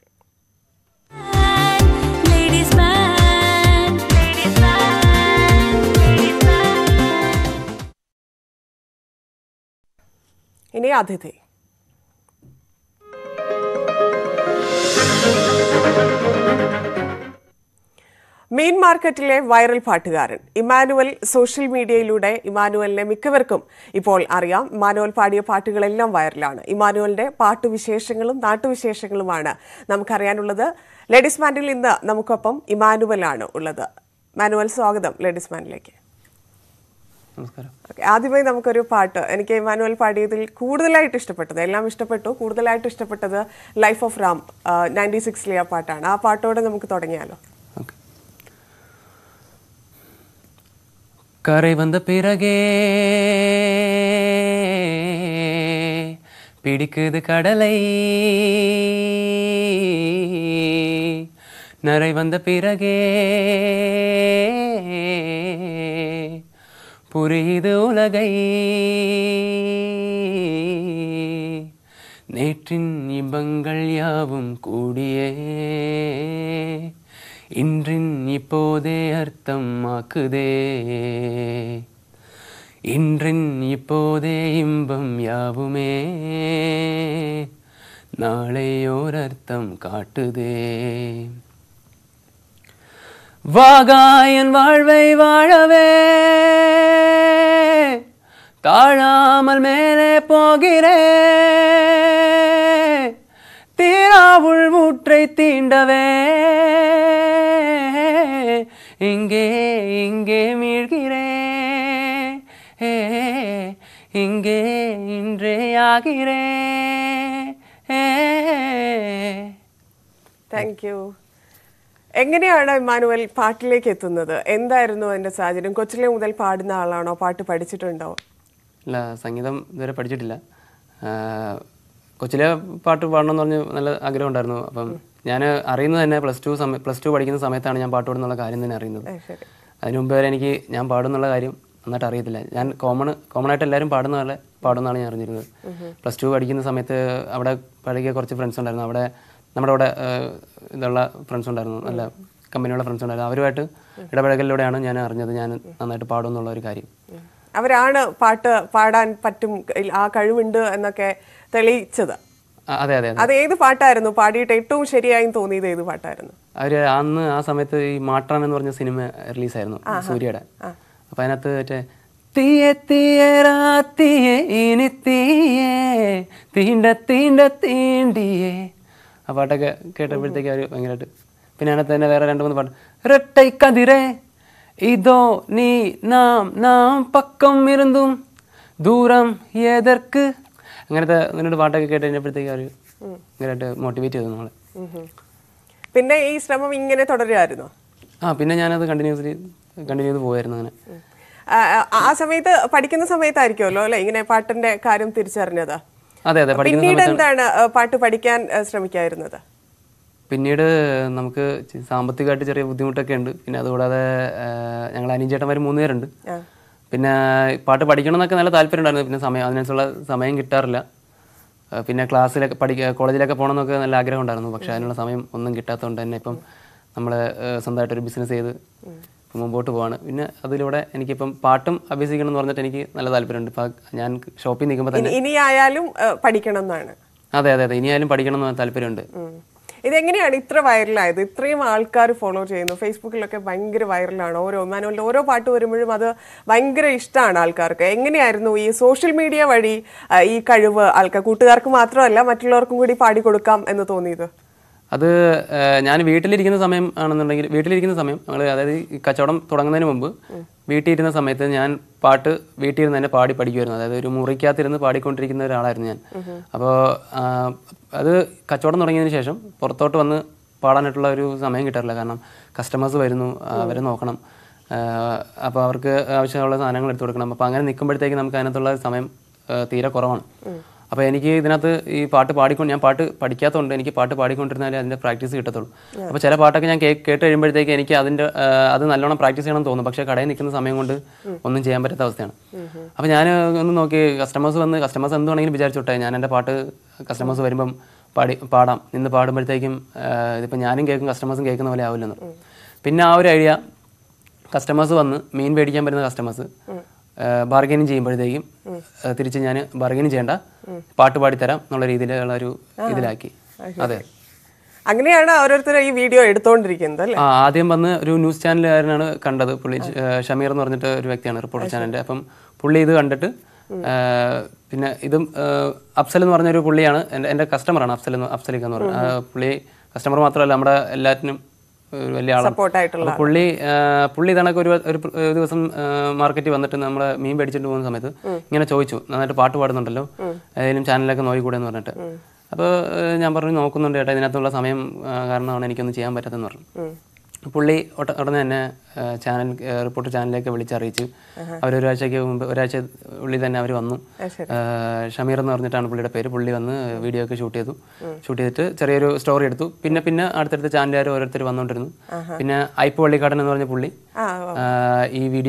ഇനി അതിഥി. മീൻ മാർക്കറ്റിലെ വൈറൽ പാട്ടുകാരൻ ഇമ്മാനുവൽ. സോഷ്യൽ മീഡിയയിലൂടെ ഇമ്മാനുവലിനെ മിക്കവർക്കും ഇപ്പോൾ അറിയാം. ഇമ്മാനുവൽ പാടിയ പാട്ടുകളെല്ലാം വൈറലാണ്. ഇമ്മാനുവലിന്റെ പാട്ടുവിശേഷങ്ങളും നാട്ടുവിശേഷങ്ങളുമാണ് നമുക്കറിയാനുള്ളത്. ലേഡീസ് മാനിൽ ഇന്ന് നമുക്കൊപ്പം ഇമ്മാനുവലാണ് ഉള്ളത്. മാനുവൽ, സ്വാഗതം ലേഡീസ് മാനിലേക്ക്. ആദ്യമായി നമുക്കൊരു പാട്ട്, എനിക്ക് ഇമ്മാനുവൽ പാടിയതിൽ കൂടുതലായിട്ട് ഇഷ്ടപ്പെട്ടത്, എല്ലാം ഇഷ്ടപ്പെട്ടു, കൂടുതലായിട്ട് ഇഷ്ടപ്പെട്ടത് ലൈഫ് ഓഫ് റാം നയൻറ്റി സിക്സിലെ ആ പാട്ടാണ്. ആ പാട്ടോടെ നമുക്ക് തുടങ്ങിയാലോ? கரை வந்த பிறகே பிடிக்குது கடலை, நரை வந்த பிறகே புரியுது உலகை, நேற்றின் இன்பங்கள் யாவும் கூடியே இன்றின் இப்போதே அர்த்தம் ஆக்குதே, இன்றின் இப்போதே இன்பம் யாவுமே நாளை ஓர் அர்த்தம் காட்டுதே. வாகாயன் வாழ்வை வாழவே தாழாமல் மேலே போகிறே தீராவுள் ஊற்றை தீண்டவே இங்கே இங்கே மீழ்கிறே இங்கே இன்றே ஆகிறே. Thank you. എങ്ങനെയാണ് ഇമ്മാനുവൽ പാട്ടിലേക്ക് എത്തുന്നത്? എന്തായിരുന്നു അതിന്റെ സാഹചര്യം? കൊച്ചിലെ മുതൽ പാടുന്ന ആളാണോ? പാട്ട് പഠിച്ചിട്ടുണ്ടോ? ഇല്ല, സംഗീതം ഇതുവരെ പഠിച്ചിട്ടില്ല. കൊച്ചിലെ പാട്ട് പാടണമെന്ന് പറഞ്ഞ് നല്ല ആഗ്രഹം ഉണ്ടായിരുന്നു. അപ്പം ഞാൻ അറിയുന്നത് തന്നെ പ്ലസ് ടു സമയം പ്ലസ് ടു പഠിക്കുന്ന സമയത്താണ് ഞാൻ പാട്ട് പാടുന്നുള്ള കാര്യം തന്നെ അറിയുന്നത്. അതിന് മുമ്പ് വരെ എനിക്ക് ഞാൻ പാടുന്നുള്ള കാര്യം നന്നായിട്ട് അറിയത്തില്ല. ഞാൻ കോമൺ കോമൺ ആയിട്ട് എല്ലാവരും പാടുന്ന പോലെ പാടുന്നതാണ് ഞാൻ അറിഞ്ഞിരുന്നത്. പ്ലസ് ടു പഠിക്കുന്ന സമയത്ത് അവിടെ പഴകിയ കുറച്ച് ഫ്രണ്ട്സ് ഉണ്ടായിരുന്നു. അവിടെ നമ്മുടെ അവിടെ ഇതുള്ള ഫ്രണ്ട്സ് ഉണ്ടായിരുന്നു, നല്ല കമ്പനിയുള്ള ഫ്രണ്ട്സ് ഉണ്ടായിരുന്നു. അവരുമായിട്ട് ഇടപഴകലിലൂടെയാണ് ഞാൻ അറിഞ്ഞത് ഞാൻ നന്നായിട്ട് പാടും എന്നുള്ള ഒരു കാര്യം. അവരാണ് പാട്ട് പാടാൻ പറ്റും, ആ കഴിവുണ്ട് എന്നൊക്കെ തെളിയിച്ചത്. അതെ അതെ അത് ഏത് പാട്ടായിരുന്നു പാടിയിട്ട് ഏറ്റവും ശരിയായും തോന്നിയത്? ഏത് പാട്ടായിരുന്നു? അവര് അന്ന് ആ സമയത്ത് ഈ മാട്രാൻ എന്ന് പറഞ്ഞ സിനിമ റിലീസായിരുന്നു സൂര്യയുടെ. അപ്പൊ അതിനകത്ത് മറ്റേ തീയെ തീയേ ഇനി തീയേ തീണ്ട തീണ്ട തീണ്ടിയേ ആ പാട്ടൊക്കെ കേട്ടപ്പോഴത്തേക്ക് അവർ ഭയങ്കരമായിട്ട്. പിന്നെ അതിനകത്ത് തന്നെ വേറെ രണ്ട് മൂന്ന് പാട്ട്, റെട്ടൈ കതിരേ ഇതോ നീ നാം നാം പക്കം ഇരുന്നും ദൂരം ഏതർക്ക്, അങ്ങനത്തെ അങ്ങനത്തെ പാട്ടൊക്കെ കേട്ട് കഴിഞ്ഞപ്പോഴത്തേക്ക് അവർ ഭയങ്കരമായിട്ട് മോട്ടിവേറ്റ് ചെയ്തു നമ്മളെ. പിന്നെ ഈ ശ്രമം ഇങ്ങനെ തുടരുമായിരുന്നു? ആ പിന്നെ ഞാനത് കണ്ടിന്യൂസ്ലി കണ്ടിന്യൂ ചെയ്ത് പോയായിരുന്നു. അങ്ങനെ ആ സമയത്ത് പഠിക്കുന്ന സമയത്തായിരിക്കുമല്ലോ അല്ലെ ഇങ്ങനെ പാട്ടിന്റെ കാര്യം തിരിച്ചറിഞ്ഞത്? അതെ അതെ. പിന്നീട് എന്താണ് പാട്ട് പഠിക്കാൻ ശ്രമിക്കായിരുന്നത്? പിന്നീട് നമുക്ക് സാമ്പത്തികമായിട്ട് ചെറിയ ബുദ്ധിമുട്ടൊക്കെ ഉണ്ട്. പിന്നെ അതുകൂടാതെ ഞങ്ങൾ അനിയൻചേട്ടന്മാർ മൂന്ന് പേരുണ്ട്. പിന്നെ പാട്ട് പഠിക്കണം എന്നൊക്കെ നല്ല താല്പര്യം ഉണ്ടായിരുന്നു. പിന്നെ സമയം അതിനനുസരിച്ചുള്ള സമയം കിട്ടാറില്ല. പിന്നെ ക്ലാസ്സിലൊക്കെ പഠിക്കുക കോളേജിലൊക്കെ പോകണമെന്നൊക്കെ നല്ല ആഗ്രഹം ഉണ്ടായിരുന്നു. പക്ഷേ അതിനുള്ള സമയം ഒന്നും കിട്ടാത്തതുകൊണ്ട് തന്നെ ഇപ്പം നമ്മൾ സ്വന്തമായിട്ടൊരു ബിസിനസ് ചെയ്ത് മുമ്പോട്ട് പോവാണ്. പിന്നെ അതിലൂടെ എനിക്കിപ്പം പാട്ടും അഭ്യസിക്കണം എന്ന് പറഞ്ഞിട്ട് എനിക്ക് നല്ല താല്പര്യമുണ്ട്. ഇപ്പം ഞാൻ ഷോപ്പിൽ നിൽക്കുമ്പോൾ തന്നെ ഇനി ആയാലും പഠിക്കണം എന്നാണ്. അതെ അതെ അതെ ഇനിയായാലും പഠിക്കണം എന്ന് താല്പര്യമുണ്ട്. ഇതെങ്ങനെയാണ് ഇത്ര വൈറലായത്? ഇത്രയും ആൾക്കാർ ഫോളോ ചെയ്യുന്നു, ഫേസ്ബുക്കിലൊക്കെ ഭയങ്കര വൈറലാണ്. ഓരോ മാനുവലിൻ്റെ ഓരോ പാട്ട് വരുമ്പോഴും അത് ഭയങ്കര ഇഷ്ടമാണ് ആൾക്കാർക്ക്. എങ്ങനെയായിരുന്നു ഈ സോഷ്യൽ മീഡിയ വഴി ഈ കഴിവ് ആൾക്കാർ കൂട്ടുകാർക്ക് മാത്രമല്ല മറ്റുള്ളവർക്കും കൂടി പാടിക്കൊടുക്കാം എന്ന് തോന്നിയത്? അത് ഞാൻ വീട്ടിലിരിക്കുന്ന സമയം ആണെന്നുണ്ടെങ്കിൽ വീട്ടിലിരിക്കുന്ന സമയം ഞങ്ങൾ അതായത് ഈ കച്ചവടം തുടങ്ങുന്നതിന് മുമ്പ് വീട്ടിൽ ഇരുന്ന സമയത്ത് ഞാൻ പാട്ട് വീട്ടിൽ ഇരുന്ന് തന്നെ പാടി പഠിക്കുമായിരുന്നു. അതായത് ഒരു മുറിക്കകത്തിരുന്ന് പാടിക്കൊണ്ടിരിക്കുന്ന ഒരാളായിരുന്നു ഞാൻ. അപ്പോൾ അത് കച്ചവടം തുടങ്ങിയതിന് ശേഷം പുറത്തോട്ട് വന്ന് പാടാനായിട്ടുള്ള ഒരു സമയം കിട്ടാറില്ല. കാരണം കസ്റ്റമേഴ്സ് വരുന്നു, അവരെ നോക്കണം, അപ്പോൾ അവർക്ക് ആവശ്യമുള്ള സാധനങ്ങൾ എടുത്തു കൊടുക്കണം. അപ്പോൾ അങ്ങനെ നിൽക്കുമ്പോഴത്തേക്ക് നമുക്ക് അതിനകത്തുള്ള സമയം തീരെ കുറവാണ്. അപ്പോൾ എനിക്ക് ഇതിനകത്ത് ഈ പാട്ട് പാടിക്കൊണ്ട് ഞാൻ പാട്ട് പഠിക്കാത്തതുകൊണ്ട് എനിക്ക് പാട്ട് പാടിക്കൊണ്ടിരുന്നാലേ അതിൻ്റെ പ്രാക്ടീസ് കിട്ടത്തുള്ളൂ. അപ്പോൾ ചില പാട്ടൊക്കെ ഞാൻ കേട്ട് കഴിയുമ്പോഴത്തേക്ക് എനിക്ക് അതിൻ്റെ അത് നല്ലോണം പ്രാക്ടീസ് ചെയ്യണമെന്ന് തോന്നും. പക്ഷേ കടയിൽ നിൽക്കുന്ന സമയം കൊണ്ട് ഒന്നും ചെയ്യാൻ പറ്റാത്ത അവസ്ഥയാണ്. അപ്പോൾ ഞാൻ ഒന്ന് നോക്കി കസ്റ്റമേഴ്സ് വന്ന് കസ്റ്റമേഴ്സ് എന്ത് വേണമെങ്കിലും വിചാരിച്ചോട്ടെ, ഞാൻ എൻ്റെ പാട്ട് കസ്റ്റമേഴ്സ് വരുമ്പം പാടി പാടാം നിന്ന് പാടുമ്പോഴത്തേക്കും ഇതിപ്പോൾ ഞാനും കേൾക്കും കസ്റ്റമേഴ്സും കേൾക്കുന്ന പോലെ ആവില്ലെന്ന്. പിന്നെ ആ ഒരു ഐഡിയ കസ്റ്റമേഴ്സ് വന്ന് മീൻ മേടിക്കാൻ വരുന്ന കസ്റ്റമേഴ്സ് ബാർഗൈനിങ് ചെയ്യുമ്പോഴത്തേക്കും തിരിച്ച് ഞാൻ ബാർഗൈനിങ് ചെയ്യേണ്ട പാട്ട് പാടിത്തരാം എന്നുള്ള രീതിയിലുള്ള ഒരു ഇതിലാക്കി. അതെ, അങ്ങനെയാണ് ഓരോരുത്തരും ഈ വീഡിയോ എടുത്തുകൊണ്ടിരിക്കുന്നത് അല്ലേ? ആ ആദ്യം വന്ന് ഒരു ന്യൂസ് ചാനലുകാരനാണ് കണ്ടത്. പുള്ളി ഷമീർ എന്ന് പറഞ്ഞിട്ട് ഒരു വ്യക്തിയാണ്, റിപ്പോർട്ടർ ചാനലിൻ്റെ. അപ്പം പുള്ളി ഇത് കണ്ടിട്ട് പിന്നെ ഇതും അഫ്സൽ എന്ന് പറഞ്ഞൊരു പുള്ളിയാണ് എൻ്റെ എൻ്റെ കസ്റ്റമറാണ്. അഫ്സൽ എന്ന് അഫ്സലിക്ക എന്ന് പറഞ്ഞത് പുള്ളി കസ്റ്റമർ മാത്രമല്ല നമ്മുടെ എല്ലാറ്റിനും ഒരു വലിയ ആളാണ്. പുള്ളി പുള്ളി ഇതണക്ക് ഒരു ഒരു ദിവസം മാർക്കറ്റിൽ വന്നിട്ട് നമ്മുടെ മീൻ മേടിച്ചിട്ട് പോകുന്ന സമയത്ത് ഇങ്ങനെ ചോദിച്ചു, നന്നായിട്ട് പാട്ട് പാടുന്നുണ്ടല്ലോ, ഏതെങ്കിലും ചാനലൊക്കെ നോക്കിക്കൂടെ എന്ന് പറഞ്ഞിട്ട്. അപ്പോൾ ഞാൻ പറഞ്ഞു നോക്കുന്നുണ്ട് ചേട്ടാ, ഇതിനകത്തുള്ള സമയം കാരണമാണ് എനിക്കൊന്നും ചെയ്യാൻ പറ്റാത്തതെന്ന് പറഞ്ഞു. പുള്ളി ഉടനെ തന്നെ ചാനൽ റിപ്പോർട്ടർ ചാനലിലേക്ക് വിളിച്ചറിയിച്ചു. അവർ ഒരാഴ്ചയ്ക്ക് മുമ്പ് ഒരാഴ്ച ഉള്ളിൽ തന്നെ അവർ വന്നു. ഷമീർ എന്ന് പറഞ്ഞിട്ടാണ് പുള്ളിയുടെ പേര്. പുള്ളി വന്ന് വീഡിയോ ഒക്കെ ഷൂട്ട് ചെയ്തു. ഷൂട്ട് ചെയ്തിട്ട് ചെറിയൊരു സ്റ്റോറി എടുത്തു. പിന്നെ പിന്നെ അടുത്തടുത്ത ചാനലുകാർ ഓരോരുത്തർ വന്നുകൊണ്ടിരുന്നു. പിന്നെ ഐപ്പ് വള്ളിക്കാടൻ എന്ന് പറഞ്ഞ പുള്ളി ഈ വീഡിയോ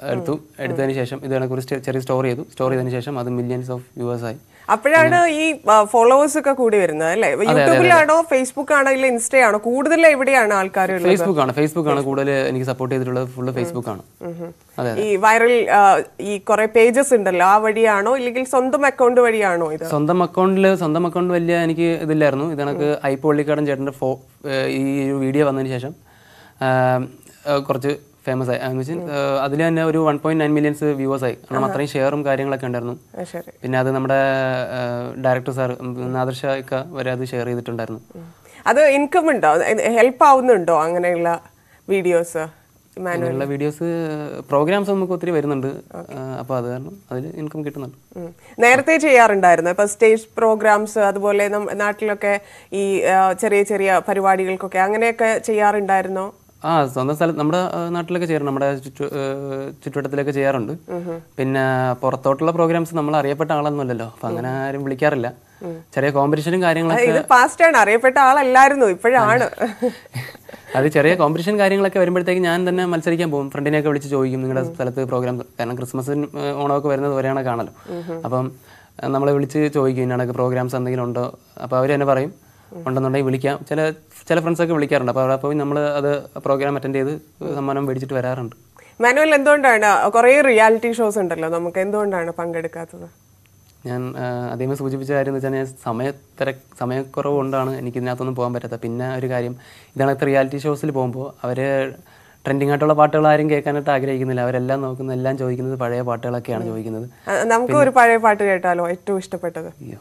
എടുത്തു എടുത്തതിന് ശേഷം ഇതിനെക്കുറിച്ച് ചെറിയ സ്റ്റോറി ചെയ്തു സ്റ്റോറി ചെയ്തതിന് ശേഷം അത് മില്യൺസ് ഓഫ് വ്യൂവേഴ്സ് ആയി. അപ്പോഴാണ് ഈ ഫോളോവേഴ്സ് ഒക്കെ കൂടി വരുന്നത് അല്ലേ? യൂട്യൂബിലാണോ ഫേസ്ബുക്ക് ആണോ ഇല്ല ഇൻസ്റ്റയാണോ കൂടുതൽ എവിടെയാണ് ആൾക്കാർ? ഫേസ്ബുക്ക് ആണ് ഫേസ്ബുക്ക് ആണ് കൂടുതൽ എനിക്ക് സപ്പോർട്ട് ചെയ്തിട്ടുള്ളത്. ഫുള്ള് ഫേസ്ബുക്ക് ആണ്. ഈ വൈറൽ ഈ കുറെ പേജസ് ഉണ്ടല്ലോ, ആ വഴിയാണോ ഇല്ലെങ്കിൽ സ്വന്തം അക്കൗണ്ട് വഴിയാണോ ഇത്? സ്വന്തം അക്കൗണ്ടിൽ സ്വന്തം അക്കൗണ്ട് വലിയ എനിക്ക് ഇതില്ലായിരുന്നു. ഇത് കണക്ക് ഐ പള്ളിക്കാടൻ ചേട്ടൻ്റെ ഫോ ഈ ഒരു വീഡിയോ വന്നതിന് ശേഷം കുറച്ച് ഫേമസ് ആയി. എന്ന് വെച്ചാൽ അതിൽ തന്നെ ഒരു one point nine millions viewers ആയി. കാരണം അത്രയും ഷെയറും കാര്യങ്ങളൊക്കെ ഉണ്ടായിരുന്നു. പിന്നെ അത് നമ്മുടെ ഡയറക്ടർ സാർ നാദർഷ ഒക്കെ വരെ അത് ഷെയർ ചെയ്തിട്ടുണ്ടായിരുന്നു. അത് ഇൻകം ഉണ്ടോ, ഹെൽപ്പ് ആവുന്നുണ്ടോ അങ്ങനെയുള്ള വീഡിയോസ്? അങ്ങനെയുള്ള വീഡിയോസ് പ്രോഗ്രാംസ് നമുക്ക് ഒത്തിരി വരുന്നുണ്ട്. അപ്പോൾ അത് കാരണം അതിൽ ഇൻകം കിട്ടുന്നുണ്ട്. നേരത്തെ ചെയ്യാറുണ്ടായിരുന്നു ഇപ്പൊ സ്റ്റേജ് പ്രോഗ്രാംസ്, അതുപോലെ നാട്ടിലൊക്കെ ഈ ചെറിയ ചെറിയ പരിപാടികൾക്കൊക്കെ അങ്ങനെയൊക്കെ ചെയ്യാറുണ്ടായിരുന്നോ? ആ സ്വന്തം സ്ഥലത്ത് നമ്മുടെ നാട്ടിലൊക്കെ ചെയ്യാറുണ്ട്. നമ്മുടെ ചുറ്റു ചുറ്റുവട്ടത്തിലൊക്കെ ചെയ്യാറുണ്ട്. പിന്നെ പുറത്തോട്ടുള്ള പ്രോഗ്രാംസ് നമ്മൾ അറിയപ്പെട്ട ആളൊന്നുമല്ലല്ലോ, അപ്പൊ അങ്ങനെ ആരും വിളിക്കാറില്ല. ചെറിയ കോമ്പറ്റീഷനും കാര്യങ്ങളൊക്കെ പാസ്റ്റ് ആണ്, അറിയപ്പെട്ട ആളല്ലായിരുന്നു, ഇപ്പോഴാണ്. അത് ചെറിയ കോമ്പറ്റീഷൻ കാര്യങ്ങളൊക്കെ വരുമ്പോഴത്തേക്ക് ഞാൻ തന്നെ മത്സരിക്കാൻ പോകും. ഫ്രണ്ടിനെയൊക്കെ വിളിച്ച് ചോദിക്കും നിങ്ങളുടെ സ്ഥലത്ത് പ്രോഗ്രാം, കാരണം ക്രിസ്മസിന് ഓണമൊക്കെ വരുന്നത് ഒരെയാണ് കാണല്ലോ. അപ്പം നമ്മളെ വിളിച്ച് ചോദിക്കും ഇന്നണക്ക് പ്രോഗ്രാംസ് എന്തെങ്കിലും ഉണ്ടോ. അപ്പോൾ അവർ തന്നെ പറയും ഉണ്ടെന്നുണ്ടെങ്കിൽ വിളിക്കാം. ചില ചില ഫ്രണ്ട്സൊക്കെ വിളിക്കാറുണ്ട്. അപ്പോൾ അവിടെ പോയി നമ്മൾ അത് പ്രോഗ്രാം അറ്റൻഡ് ചെയ്ത് സമ്മാനം മേടിച്ചിട്ട് വരാറുണ്ട്. മാനുവൽ എന്തുകൊണ്ടാണ് കുറേ റിയാലിറ്റി ഷോസ് ഉണ്ടല്ലോ, നമുക്ക് എന്തുകൊണ്ടാണ് പങ്കെടുക്കാത്തത്? ഞാൻ ആദ്യമേ സൂചിപ്പിച്ച കാര്യം എന്ന് വെച്ചാൽ ഞാൻ സമയത്തിര സമയക്കുറവ് കൊണ്ടാണ് എനിക്ക് ഇതിനകത്തൊന്നും പോകാൻ പറ്റാത്തത്. പിന്നെ ഒരു കാര്യം ഇതാണ്, റിയാലിറ്റി ഷോസിൽ പോകുമ്പോൾ അവർ ട്രെൻഡിങ് ആയിട്ടുള്ള പാട്ടുകൾ ആരും കേൾക്കാനായിട്ട് ആഗ്രഹിക്കുന്നില്ല. അവരെല്ലാം നോക്കുന്നത് എല്ലാം ചോദിക്കുന്നത് പഴയ പാട്ടുകളൊക്കെയാണ് ചോദിക്കുന്നത്. നമുക്ക് ഒരു പഴയ പാട്ട് കേട്ടാലോ, ഏറ്റവും ഇഷ്ടപ്പെട്ടത്? അയ്യോ,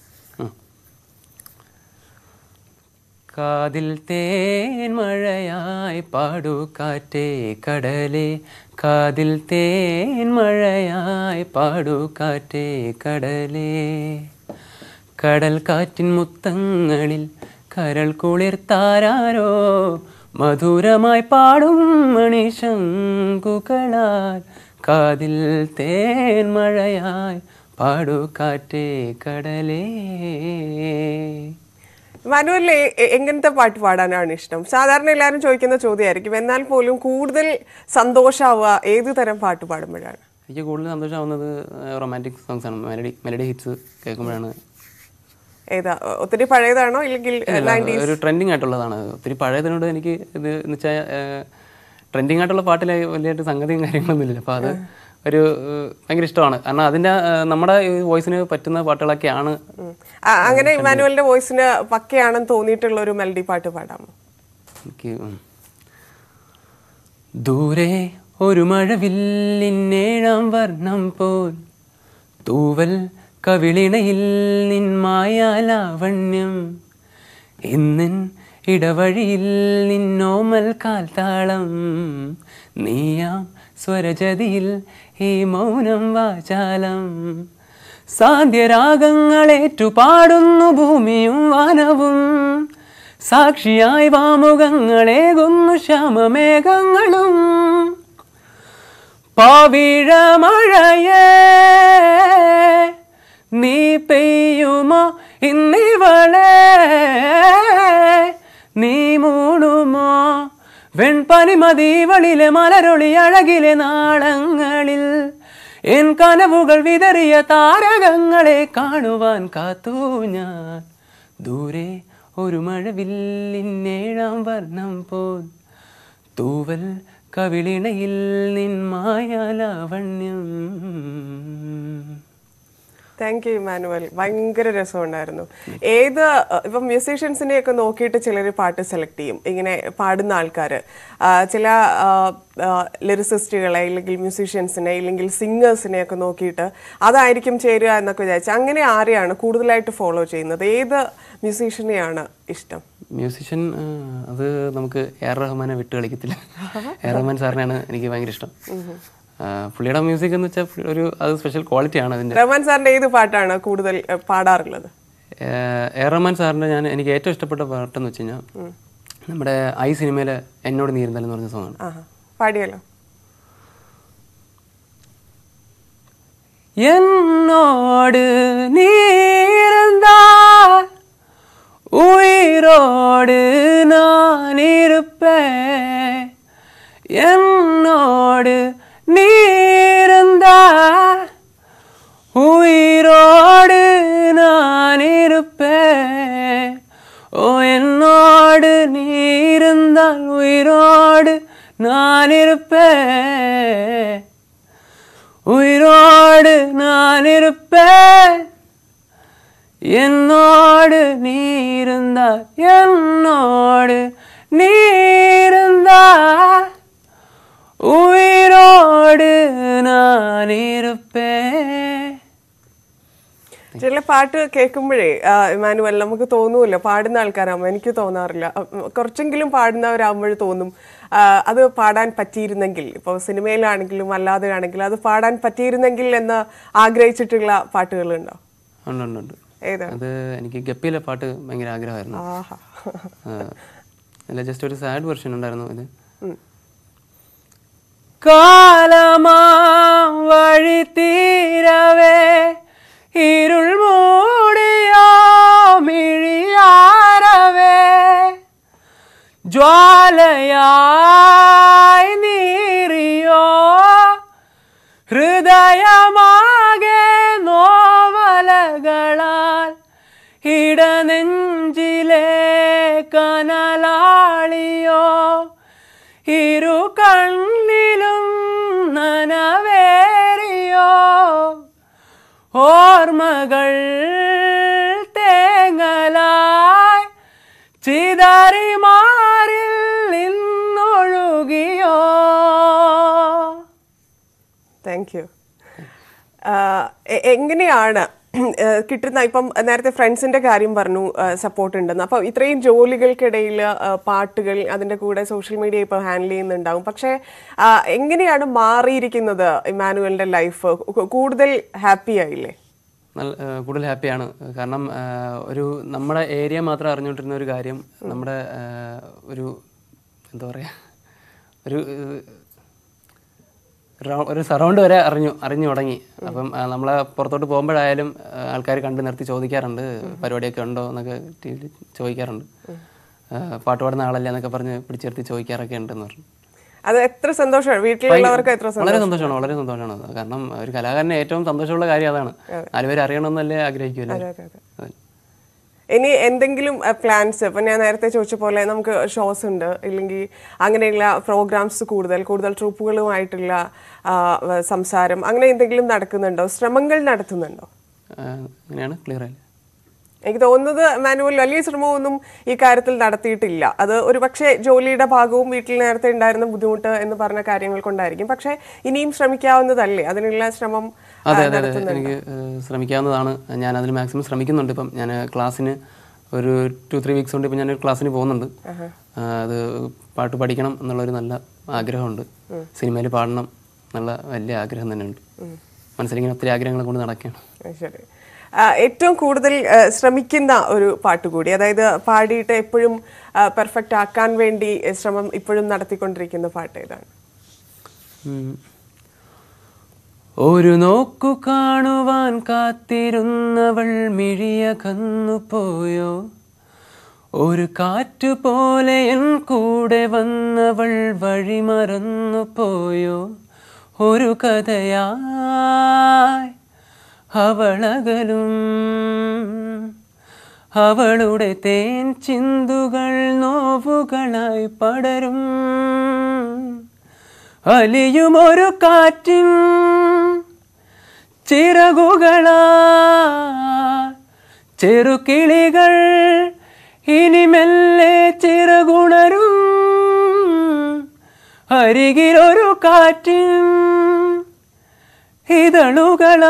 കാതിൽ തേൻ മഴയായി പാടു കാറ്റേ കടലേ, കാതിൽ തേൻ മഴയായി പാടു കാറ്റേ കടലേ, കടൽ കാറ്റിൻ മുത്തങ്ങളിൽ കരൾ കുളിർത്താരോ, മധുരമായി പാടും മണിശങ്കുകളാൽ, കാതിൽ തേൻ മഴയായി പാടു കാറ്റേ കടലേ. മാനുവലിന് എങ്ങനത്തെ പാട്ട് പാടാനാണ് ഇഷ്ടം? സാധാരണ എല്ലാവരും ചോദിക്കുന്ന ചോദ്യമായിരിക്കും, എന്നാൽ പോലും കൂടുതൽ സന്തോഷമാവുക ഏത് തരം പാട്ട് പാടുമ്പോഴാണ്? എനിക്ക് കൂടുതൽ സന്തോഷമാവുന്നത് റൊമാൻറ്റിക് സോങ്സ് ആണ്. മെലഡി മെലഡി ഹിറ്റ്സ് കേൾക്കുമ്പോഴാണ്. ഏതാ, ഒത്തിരി പഴയതാണോ ഇല്ലെങ്കിൽ ഒരു ട്രെൻഡിങ് ആയിട്ടുള്ളതാണ്? ഒത്തിരി പഴയതിനോട് എനിക്ക് ഇത് എന്ന് വെച്ചാൽ ട്രെൻഡിങ് ആയിട്ടുള്ള പാട്ടിൽ വലിയായിട്ട് സംഗതിയും കാര്യങ്ങളൊന്നും ഇല്ല. അപ്പോൾ അത് ഒരു ഭയങ്കര ഇഷ്ടമാണ്. കാരണം അതിൻ്റെ നമ്മുടെ വോയിസിന് പറ്റുന്ന പാട്ടുകളൊക്കെയാണ്. അങ്ങനെ ഇമാനുവലിന്റെ വോയിസിന് പക്കയാണെന്ന് തോന്നിയിട്ടുള്ള ഒരു മെലഡി പാട്ട് പാടാമോ? എനിക്ക് ദൂരെ ഒരു മഴവില്ലിന്നേഴാം വർണ്ണം പോൽ തൂവൽ കവിളിണയിൽ നിന്മായാലാവണ്യം, ഇന്നിൻ ഇടവഴിയിൽ നിന്നോമൽ കാൽത്താളം, നീയാം സ്വരജതിയിൽ ഈ മൗനം വാചാലം, സാന്ധ്യരാഗങ്ങളേറ്റു പാടുന്നു ഭൂമിയും വാനവും, സാക്ഷിയായി വാമുഖങ്ങളേകുന്നു ശ്യാമമേഘങ്ങളും, പാവിഴ മഴയേ നീ പെയ്യുമോ ഇന്നിവളെ, നീ മൂടുമോ വെൺപനിമതിവളിലെ മലരൊളി അഴകിലെ നാളങ്ങളിൽ, എൻ കനവുകൾ വിതറിയ താരകങ്ങളെ കാണുവാൻ കാത്തു ഞാൻ, ദൂരെ ഒരു മഴവില്ലിന്നേഴാം വർണ്ണം പോൽ തൂവൽ കവിളിണയിൽ നിന്മായാലാവണ്യം. താങ്ക് യു ഇമാനുവൽ, ഭയങ്കര രസമുണ്ടായിരുന്നു. ഏത് ഇപ്പം മ്യൂസീഷ്യൻസിനെയൊക്കെ നോക്കിയിട്ട് ചിലർ പാട്ട് സെലക്ട് ചെയ്യും, ഇങ്ങനെ പാടുന്ന ആൾക്കാർ ചില ലിറിസിസ്റ്റുകളെ ഇല്ലെങ്കിൽ മ്യൂസീഷ്യൻസിനെ ഇല്ലെങ്കിൽ സിംഗേഴ്സിനെയൊക്കെ നോക്കിയിട്ട് അതായിരിക്കും ചേരുക എന്നൊക്കെ വിചാരിച്ചു. അങ്ങനെ ആരെയാണ് കൂടുതലായിട്ട് ഫോളോ ചെയ്യുന്നത്? ഏത് മ്യൂസീഷ്യനെയാണ് ഇഷ്ടം? മ്യൂസീഷ്യൻ അത് നമുക്ക് എ ആർ റഹ്മാനെ വിട്ട് കളിക്കത്തില്ല. എ ആർ റഹ്മാൻ സാറിനാണ് എനിക്ക് ഭയങ്കര ഇഷ്ടം. പുള്ളിയുടെ മ്യൂസിക് എന്ന് വെച്ചാൽ ഒരു അത് സ്പെഷ്യൽ ക്വാളിറ്റിയാണ് അതിൻ്റെ. റഹ്മാൻ സാറിൻ്റെ ഏത് പാട്ടാണ് കൂടുതൽ പാടാറുള്ളത്? എ ആർ റഹ്മാൻ സാറിൻ്റെ ഞാൻ എനിക്ക് ഏറ്റവും ഇഷ്ടപ്പെട്ട പാട്ടെന്ന് വെച്ച് കഴിഞ്ഞാൽ നമ്മുടെ ഐ സിനിമയിലെ എന്നോട് നീരുന്നൽ എന്ന് പറഞ്ഞ സോങ്ങാണ്. പാടിയല്ലോ. എന്നോട് നീരുന്താൽ ഉയിരോട് நான் இருப்பேன், என்னோடு நீ இருப்பேன், உயிரோடு நான் இருப்பேன், என்னோடு நீ இருந்தா, என்னோடு நீ இருந்தா, ഉയരോട് ഞാൻ ഇരുപ്പേൻ. ചില പാട്ട് കേൾക്കുമ്പോഴേ ഇമാനുവൽ നമുക്ക് തോന്നൂല്ലോ പാടുന്ന ആൾക്കാരാകുമ്പോൾ, എനിക്ക് തോന്നാറില്ല, കുറച്ചെങ്കിലും പാടുന്നവരാകുമ്പോൾ തോന്നും അത് പാടാൻ പറ്റിയിരുന്നെങ്കിൽ, ഇപ്പോൾ സിനിമയിലാണെങ്കിലും അല്ലാതെ ആണെങ്കിലും അത് പാടാൻ പറ്റിയിരുന്നെങ്കിൽ എന്ന് ആഗ്രഹിച്ചിട്ടുള്ള പാട്ടുകളുണ്ടോ? ഉണ്ട്. ഏതാണ്? അത് എനിക്ക് ഗപ്പിയിലെ പാട്ട് ഭയങ്കര ആഗ്രഹമായിരുന്നു. അല്ല, ജസ്റ്റ് ഒരു സാഡ് വെർഷൻ ഉണ്ടായിരുന്നു ഇത്. കാലമാം വഴി തീരവേ ഇരുൾ മൂടിയോ മിഴിയാരവേ ജ്വാലയായി നീറിയോ ഹൃദയമാകെ നോവലകളാൽ ഇടനെഞ്ചിലെ കനലാളിയോ ഇരു കണ്ണിലും നനവേറിയോ ഓർമ്മകൾ തേങ്ങലായി ചിതറി മാറിൽ നിന്നൊഴുകിയോ. Thank you. എങ്ങനെയാണ് കിട്ടുന്ന, ഇപ്പം നേരത്തെ ഫ്രണ്ട്സിന്റെ കാര്യം പറഞ്ഞു സപ്പോർട്ട് ഉണ്ടെന്ന്, അപ്പോൾ ഇത്രയും ജോലികൾക്കിടയിൽ പാട്ടുകൾ അതിൻ്റെ കൂടെ സോഷ്യൽ മീഡിയ ഇപ്പോൾ ഹാൻഡിൽ ചെയ്യുന്നുണ്ടാവും, പക്ഷേ എങ്ങനെയാണ് മാറിയിരിക്കുന്നത് ഇമാനുവലിൻ്റെ ലൈഫ്? കൂടുതൽ ഹാപ്പി ആയില്ലേ? നല്ല കൂടുതൽ ഹാപ്പിയാണ്. കാരണം ഒരു നമ്മുടെ ഏരിയ മാത്രം അറിഞ്ഞുകൊണ്ടിരുന്ന ഒരു കാര്യം നമ്മുടെ ഒരു എന്താ പറയുക ഒരു ഒരു സറൗണ്ട് വരെ അറിഞ്ഞു അറിഞ്ഞു തുടങ്ങി. അപ്പം നമ്മളെ പുറത്തോട്ട് പോകുമ്പോഴായാലും ആൾക്കാർ കണ്ടു നിർത്തി ചോദിക്കാറുണ്ട്, പരിപാടിയൊക്കെ ഉണ്ടോ എന്നൊക്കെ ടി വിയിൽ ചോദിക്കാറുണ്ട്. പാട്ട് പാടുന്ന ആളല്ലേ എന്നൊക്കെ പറഞ്ഞ് പിടിച്ചെടുത്ത് ചോദിക്കാറൊക്കെ ഉണ്ടെന്ന് പറഞ്ഞു. അത് എത്ര സന്തോഷമാണ്, വീട്ടിലുള്ളവർക്ക് എത്ര വളരെ സന്തോഷമാണ്, വളരെ സന്തോഷമാണ്. കാരണം ഒരു കലാകാരന് ഏറ്റവും സന്തോഷമുള്ള കാര്യം അതാണ്. നാലുപേര് അറിയണമെന്നല്ലേ ആഗ്രഹിക്കുമല്ലോ. ഇനി എന്തെങ്കിലും പ്ലാൻസ്, ഇപ്പം ഞാൻ നേരത്തെ ചോദിച്ച പോലെ നമുക്ക് ഷോസ് ഉണ്ട്, ഇല്ലെങ്കിൽ അങ്ങനെയുള്ള പ്രോഗ്രാംസ്, കൂടുതൽ കൂടുതൽ ട്രൂപ്പുകളുമായിട്ടുള്ള സംസാരം, അങ്ങനെ എന്തെങ്കിലും നടക്കുന്നുണ്ടോ? ശ്രമങ്ങൾ നടത്തുന്നുണ്ടോ? അങ്ങനെയാണ് ക്ലിയർ ആയില്ല. എനിക്ക് തോന്നുന്നത് മാനുവൽ വലിയ ശ്രമമൊന്നും ഈ കാര്യത്തിൽ നടത്തിയിട്ടില്ല. അത് ഒരു പക്ഷേ ജോലിയുടെ ഭാഗവും വീട്ടിൽ നേരത്തെ ഉണ്ടായിരുന്ന ബുദ്ധിമുട്ട് എന്ന് പറഞ്ഞ കാര്യങ്ങൾ കൊണ്ടായിരിക്കും. പക്ഷേ ഇനിയും ശ്രമിക്കാവുന്നതല്ലേ? അതിനുള്ള ശ്രമം അതെ അതെ അതെ എനിക്ക് ശ്രമിക്കാവുന്നതാണ്. ഞാൻ അതിന് മാക്സിമം ശ്രമിക്കുന്നുണ്ട്. ഇപ്പം ഞാൻ ക്ലാസ്സിന് ഒരു ടു ത്രീ വീക്സ് കൊണ്ട് ഇപ്പം ഞാനൊരു ക്ലാസ്സിന് പോകുന്നുണ്ട്. അത് പാട്ട് പഠിക്കണം എന്നുള്ളൊരു നല്ല ആഗ്രഹമുണ്ട്. സിനിമയിൽ പാടണം എന്നുള്ള വലിയ ആഗ്രഹം തന്നെയുണ്ട്. മനസ്സിലിങ്ങനെ ഒത്തിരി ആഗ്രഹങ്ങൾ കൊണ്ട് നടക്കുകയാണ്. ശരി. ഏറ്റവും കൂടുതൽ ശ്രമിക്കുന്ന ഒരു പാട്ട് കൂടി, അതായത് പാടിയിട്ട് എപ്പോഴും പെർഫെക്റ്റ് ആക്കാൻ വേണ്ടി ശ്രമം ഇപ്പോഴും നടത്തിക്കൊണ്ടിരിക്കുന്ന പാട്ട് ഏതാണ്? ഒരു നോക്കു കാണുവാൻ കാത്തിരുന്നവൾ മിഴിയകന്നു പോയോ, ഒരു കാറ്റു പോലെ എൻ കൂടെ വന്നവൾ വഴി മറന്നു പോയോ, ഒരു കഥയായി അവളകലും അവളുടെ തേൻ ചിന്തുകൾ നോവുകളായി പടരും, അലിയുമൊരു കാറ്റിൻ ചിറകുകളാ ചെറുകിളികൾ ഇനി മെല്ലെ ചിറകുണരും, അരികിലൊരു കാറ്റിൻ ഇതളുകളാ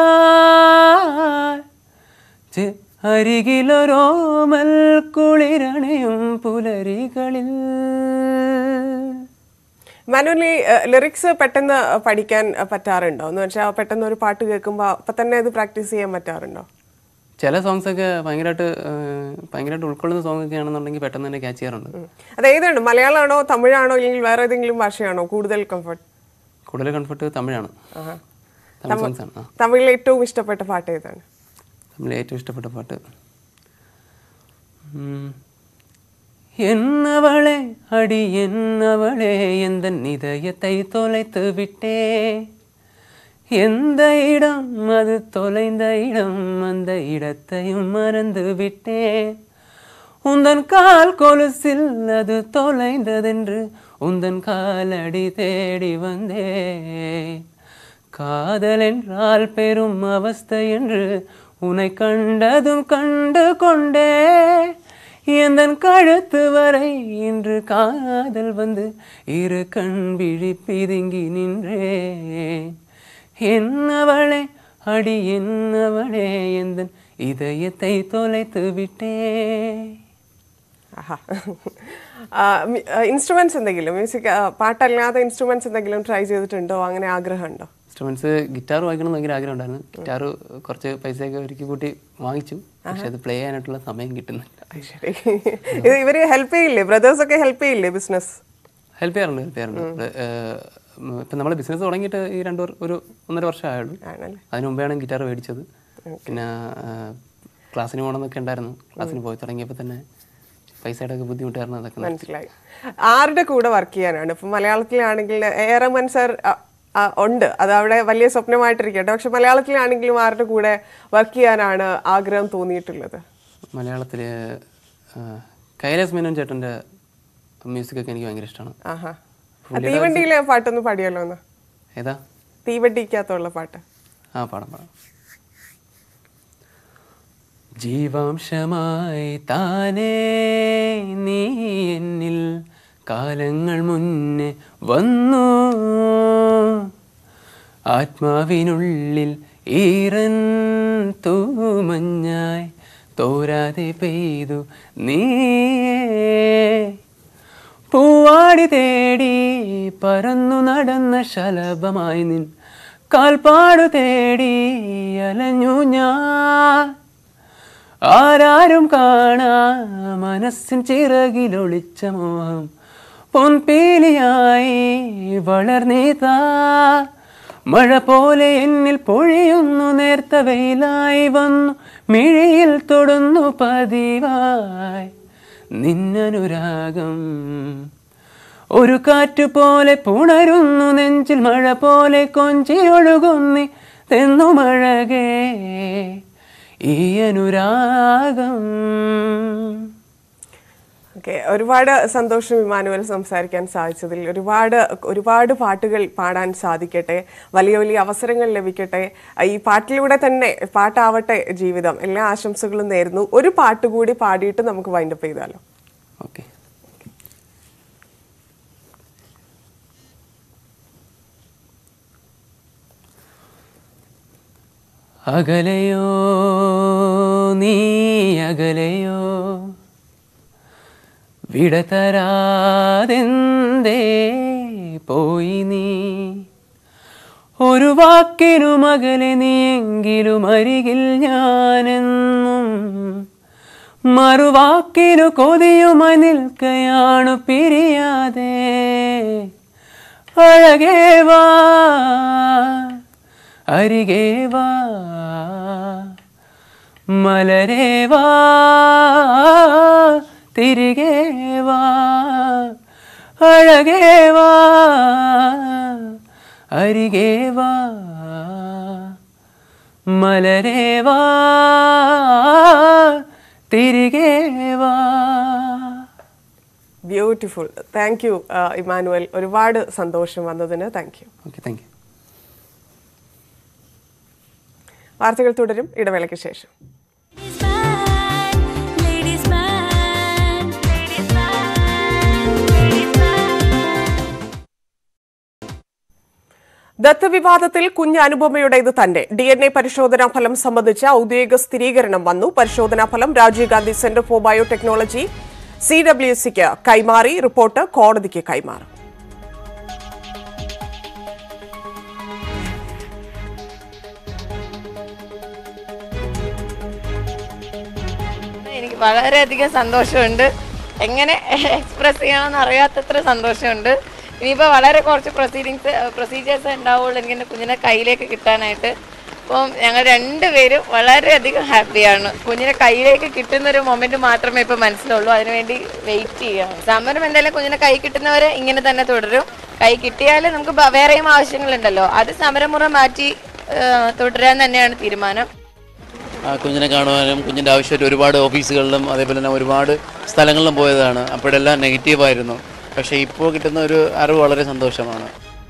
അരികിലൊരോമൽ കുളിരണയും പുലരികളിൽ. മാനുവലി ലിറിക്സ് പെട്ടെന്ന് പഠിക്കാൻ പറ്റാറുണ്ടോ? എന്ന് വെച്ചാൽ പെട്ടെന്ന് ഒരു പാട്ട് കേൾക്കുമ്പോൾ അപ്പം തന്നെ അത് പ്രാക്ടീസ് ചെയ്യാൻ പറ്റാറുണ്ടോ? ചില സോങ്സ് ഒക്കെ ഭയങ്കരമായിട്ട് ഭയങ്കരമായിട്ട് ഉൾക്കൊള്ളുന്ന സോങ് ഒക്കെ ആണെന്നുണ്ടെങ്കിൽ പെട്ടെന്ന് തന്നെ ക്യാച്ച് ചെയ്യാറുണ്ട്. അത് ഏതാണ്? മലയാളമാണോ തമിഴാണോ അല്ലെങ്കിൽ വേറെ ഏതെങ്കിലും ഭാഷയാണോ കൂടുതൽ കംഫർട്ട്? കൂടുതൽ കംഫർട്ട് തമിഴാണ്. തമിഴ് സോങ്സ് ആണ്. തമിഴിൽ ഏറ്റവും ഇഷ്ടപ്പെട്ട പാട്ട് ഏതാണ്? തമിഴിൽ ഏറ്റവും ഇഷ്ടപ്പെട്ട പാട്ട് എന്നവളെ അടി എന്നവളെ എந்த இதயத்தை தொலைத்து விட்டே, எந்த இடம் அது தொலைந்த இடம் அந்த இடத்தையும் மறந்து விட்டேன், உந்தன் கால் கொலுசில் அது தொலைந்ததென்று உந்தன் காலடி தேடி வந்தேன். காதல் என்றால் பெரும் அவஸ்தை என்று உன்னை கண்டதும் கண்டு கொண்டே எந்தன் கழுத்து வரை இன்று காதல் வந்து இரு கண் விழி பிதுங்கி நின்றேன். என்னவளே அடி என்னவளே எந்தன் இதயத்தை தொலைத்து விட்டே. ഇൻസ്ട്രുമെന്റ്സ് എന്തെങ്കിലും മ്യൂസിക് പാട്ടല്ലാതെ ഇൻസ്ട്രുമെന്റ്സ് എന്തെങ്കിലും ട്രൈ ചെയ്തിട്ടുണ്ടോ? അങ്ങനെ ആഗ്രഹമുണ്ടോ? ഇൻസ്ട്രുമെന്റ്സ് ഗിറ്റാർ വായിക്കണം എന്ന് ഭയങ്കര ആഗ്രഹം ഉണ്ടായിരുന്നു. ഗിറ്റാർ കുറച്ച് പൈസയൊക്കെ ഒരുക്കി കൂട്ടി വാങ്ങിച്ചു. പക്ഷെ അത് പ്ലേ ചെയ്യാനായിട്ടുള്ള സമയം കിട്ടുന്നില്ല. ശരി. ഇത് ഇവര് ഹെൽപ്പ് ചെയ്യില്ലേ? ബ്രദേഴ്സ് ഒക്കെ ഹെൽപ്പ് ചെയ്യില്ലേ ബിസിനസ്? ഹെൽപ്പ് ചെയ്യാറുണ്ട് ഹെൽപ്പ് ചെയ്യാറുണ്ട് ഇപ്പം നമ്മൾ ബിസിനസ് തുടങ്ങിയിട്ട് ഈ രണ്ട് ഒരു ഒന്നര വർഷം ആയുള്ളൂ. അതിന് മുമ്പെയാണ് ഗിറ്റാർ മേടിച്ചത്. പിന്നെ ക്ലാസ്സിന് പോകണമെന്നൊക്കെ ഉണ്ടായിരുന്നു. ക്ലാസ്സിന് പോയി തുടങ്ങിയപ്പോൾ തന്നെ പൈസയുടെ ഒക്കെ ബുദ്ധിമുട്ടായിരുന്നു. അതൊക്കെ മനസ്സിലായി. ആരുടെ കൂടെ വർക്ക് ചെയ്യാനാണ്? ഇപ്പം മലയാളത്തിലാണെങ്കിൽ എ ആർ റഹ്മാൻ സർ ഉണ്ട്, അത് അവിടെ വലിയ സ്വപ്നമായിട്ടിരിക്കട്ടെ. പക്ഷെ മലയാളത്തിലാണെങ്കിലും ആരുടെ കൂടെ വർക്ക് ചെയ്യാനാണ് ആഗ്രഹം തോന്നിയിട്ടുള്ളത്? മലയാളത്തിൽ കൈലാസ് മേനോൻ ചേട്ടൻ്റെ മ്യൂസിക്കൊക്കെ എനിക്ക് ഭയങ്കര ഇഷ്ടമാണ്. ആഹാ. തീവണ്ടിയിലെ പാട്ടൊന്ന് പാടിയല്ലോ ഒന്ന്. ഏതാ? തീവണ്ടിക്കകത്തുള്ള പാട്ട്. ആ പാടാം പാടാം. ജീവാംശമായി താനേ നീ എന്നിൽ കാലങ്ങൾ മുന്നേ വന്നു, ആത്മാവിനുള്ളിൽ ഈറൻ തൂമഞ്ഞായി തോരാതെ പെയ്തു നീ. പൂവാടി തേടി പറന്നു നടന്ന ശലഭമായി നിൻ കാൽപ്പാടു തേടി അലഞ്ഞു ഞാൻ. ആരാരും കാണാ മനസ്സിൻ ചിറകിലൊളിച്ച മോഹം പൊൻപീലിയായി വളർന്നീതാ. മഴ പോലെ എന്നിൽ പൊഴിയുന്നു നേർത്ത വെയിലായി വന്നു മിഴിയിൽ തൊടുന്നു പതിവായി നിന്നനുരാഗം. ഒരു കാറ്റുപോലെ പുണരുന്നു നെഞ്ചിൽ മഴ പോലെ കൊഞ്ചി ഒഴുകുന്നി തെന്നുമഴകേ ഈ അനുരാഗം. ഓക്കെ, ഒരുപാട് സന്തോഷം ഇമ്മാനുവൽ സംസാരിക്കാൻ സാധിച്ചതിൽ. ഒരുപാട് ഒരുപാട് പാട്ടുകൾ പാടാൻ സാധിക്കട്ടെ, വലിയ വലിയ അവസരങ്ങൾ ലഭിക്കട്ടെ. ഈ പാട്ടിലൂടെ തന്നെ പാട്ടാവട്ടെ ജീവിതം. എല്ലാ ആശംസകളും നേരുന്നു. ഒരു പാട്ട് കൂടി പാടിയിട്ട് നമുക്ക് വൈൻഡപ്പ് ചെയ്താലോ? ഓക്കെ. അകലയോ നീ അകലയോ വിടതരാതെന്തേ പോയി നീ. ഒരു വാക്കിനും അകലെ നീയെങ്കിലും അരികിൽ ഞാനെന്നും മറുവാക്കിനു കൊതിയുമായി നിൽക്കയാണു പിരിയാതെ. അഴകേ വാ അരികേ വാ മലരേ വാ തിരികെ വാ. അഴകേ വാ അരികെ വാ മലരേ വാ തിരികെ വാ. ബ്യൂട്ടിഫുൾ. Thank you Immanuel. ഒരുപാട് സന്തോഷം വന്നതിന്. Thank you. Okay, thank you. വാർത്തകൾ തുടരും ഇടവേളയ്ക്ക് ശേഷം. ദത്ത് വിവാദത്തിൽ കുഞ്ഞ് അനുപമയുടേത് തന്നെ. ഡി എൻ എ പരിശോധനാ ഫലം സംബന്ധിച്ച ഔദ്യോഗിക സ്ഥിരീകരണം വന്നു. പരിശോധനാ ഫലം Rajiv Gandhi centre for biotechnology C W സിക്ക് കൈമാറി. റിപ്പോർട്ട് കോടതിക്ക് കൈമാറും. എനിക്ക് വളരെയധികം സന്തോഷമുണ്ട്. എങ്ങനെ എക്സ്പ്രസ് ചെയ്യണമെന്ന് അറിയാത്തത്ര സന്തോഷമുണ്ട്. ഇനിയിപ്പോൾ വളരെ കുറച്ച് പ്രൊസീഡിങ്സ് പ്രൊസീജിയേഴ്സ് ഉണ്ടാവുള്ളൂ എനിക്ക് എൻ്റെ കുഞ്ഞിനെ കയ്യിലേക്ക് കിട്ടാനായിട്ട്. അപ്പം ഞങ്ങൾ രണ്ടുപേരും വളരെയധികം ഹാപ്പിയാണ്. കുഞ്ഞിനെ കയ്യിലേക്ക് കിട്ടുന്നൊരു മൊമെൻറ്റ് മാത്രമേ ഇപ്പോൾ മനസ്സിലുള്ളൂ. അതിനുവേണ്ടി വെയിറ്റ് ചെയ്യുകയാണ്. സമരം എന്തായാലും കുഞ്ഞിനെ കൈ കിട്ടുന്നവരെ ഇങ്ങനെ തന്നെ തുടരും. കൈ കിട്ടിയാൽ നമുക്ക് വേറെയും ആവശ്യങ്ങളുണ്ടല്ലോ, അത് സമരമുറ മാറ്റി തുടരാൻ തന്നെയാണ് തീരുമാനം. കുഞ്ഞിനെ കാണുവാനും കുഞ്ഞിൻ്റെ ആവശ്യമായിട്ട് ഒരുപാട് ഓഫീസുകളിലും അതേപോലെ തന്നെ ഒരുപാട് സ്ഥലങ്ങളിലും പോയതാണ്. അപ്പോഴെല്ലാം നെഗറ്റീവായിരുന്നു. പക്ഷേ ഇപ്പോൾ കിട്ടുന്ന ഒരു അറിവ് വളരെ സന്തോഷമാണ്.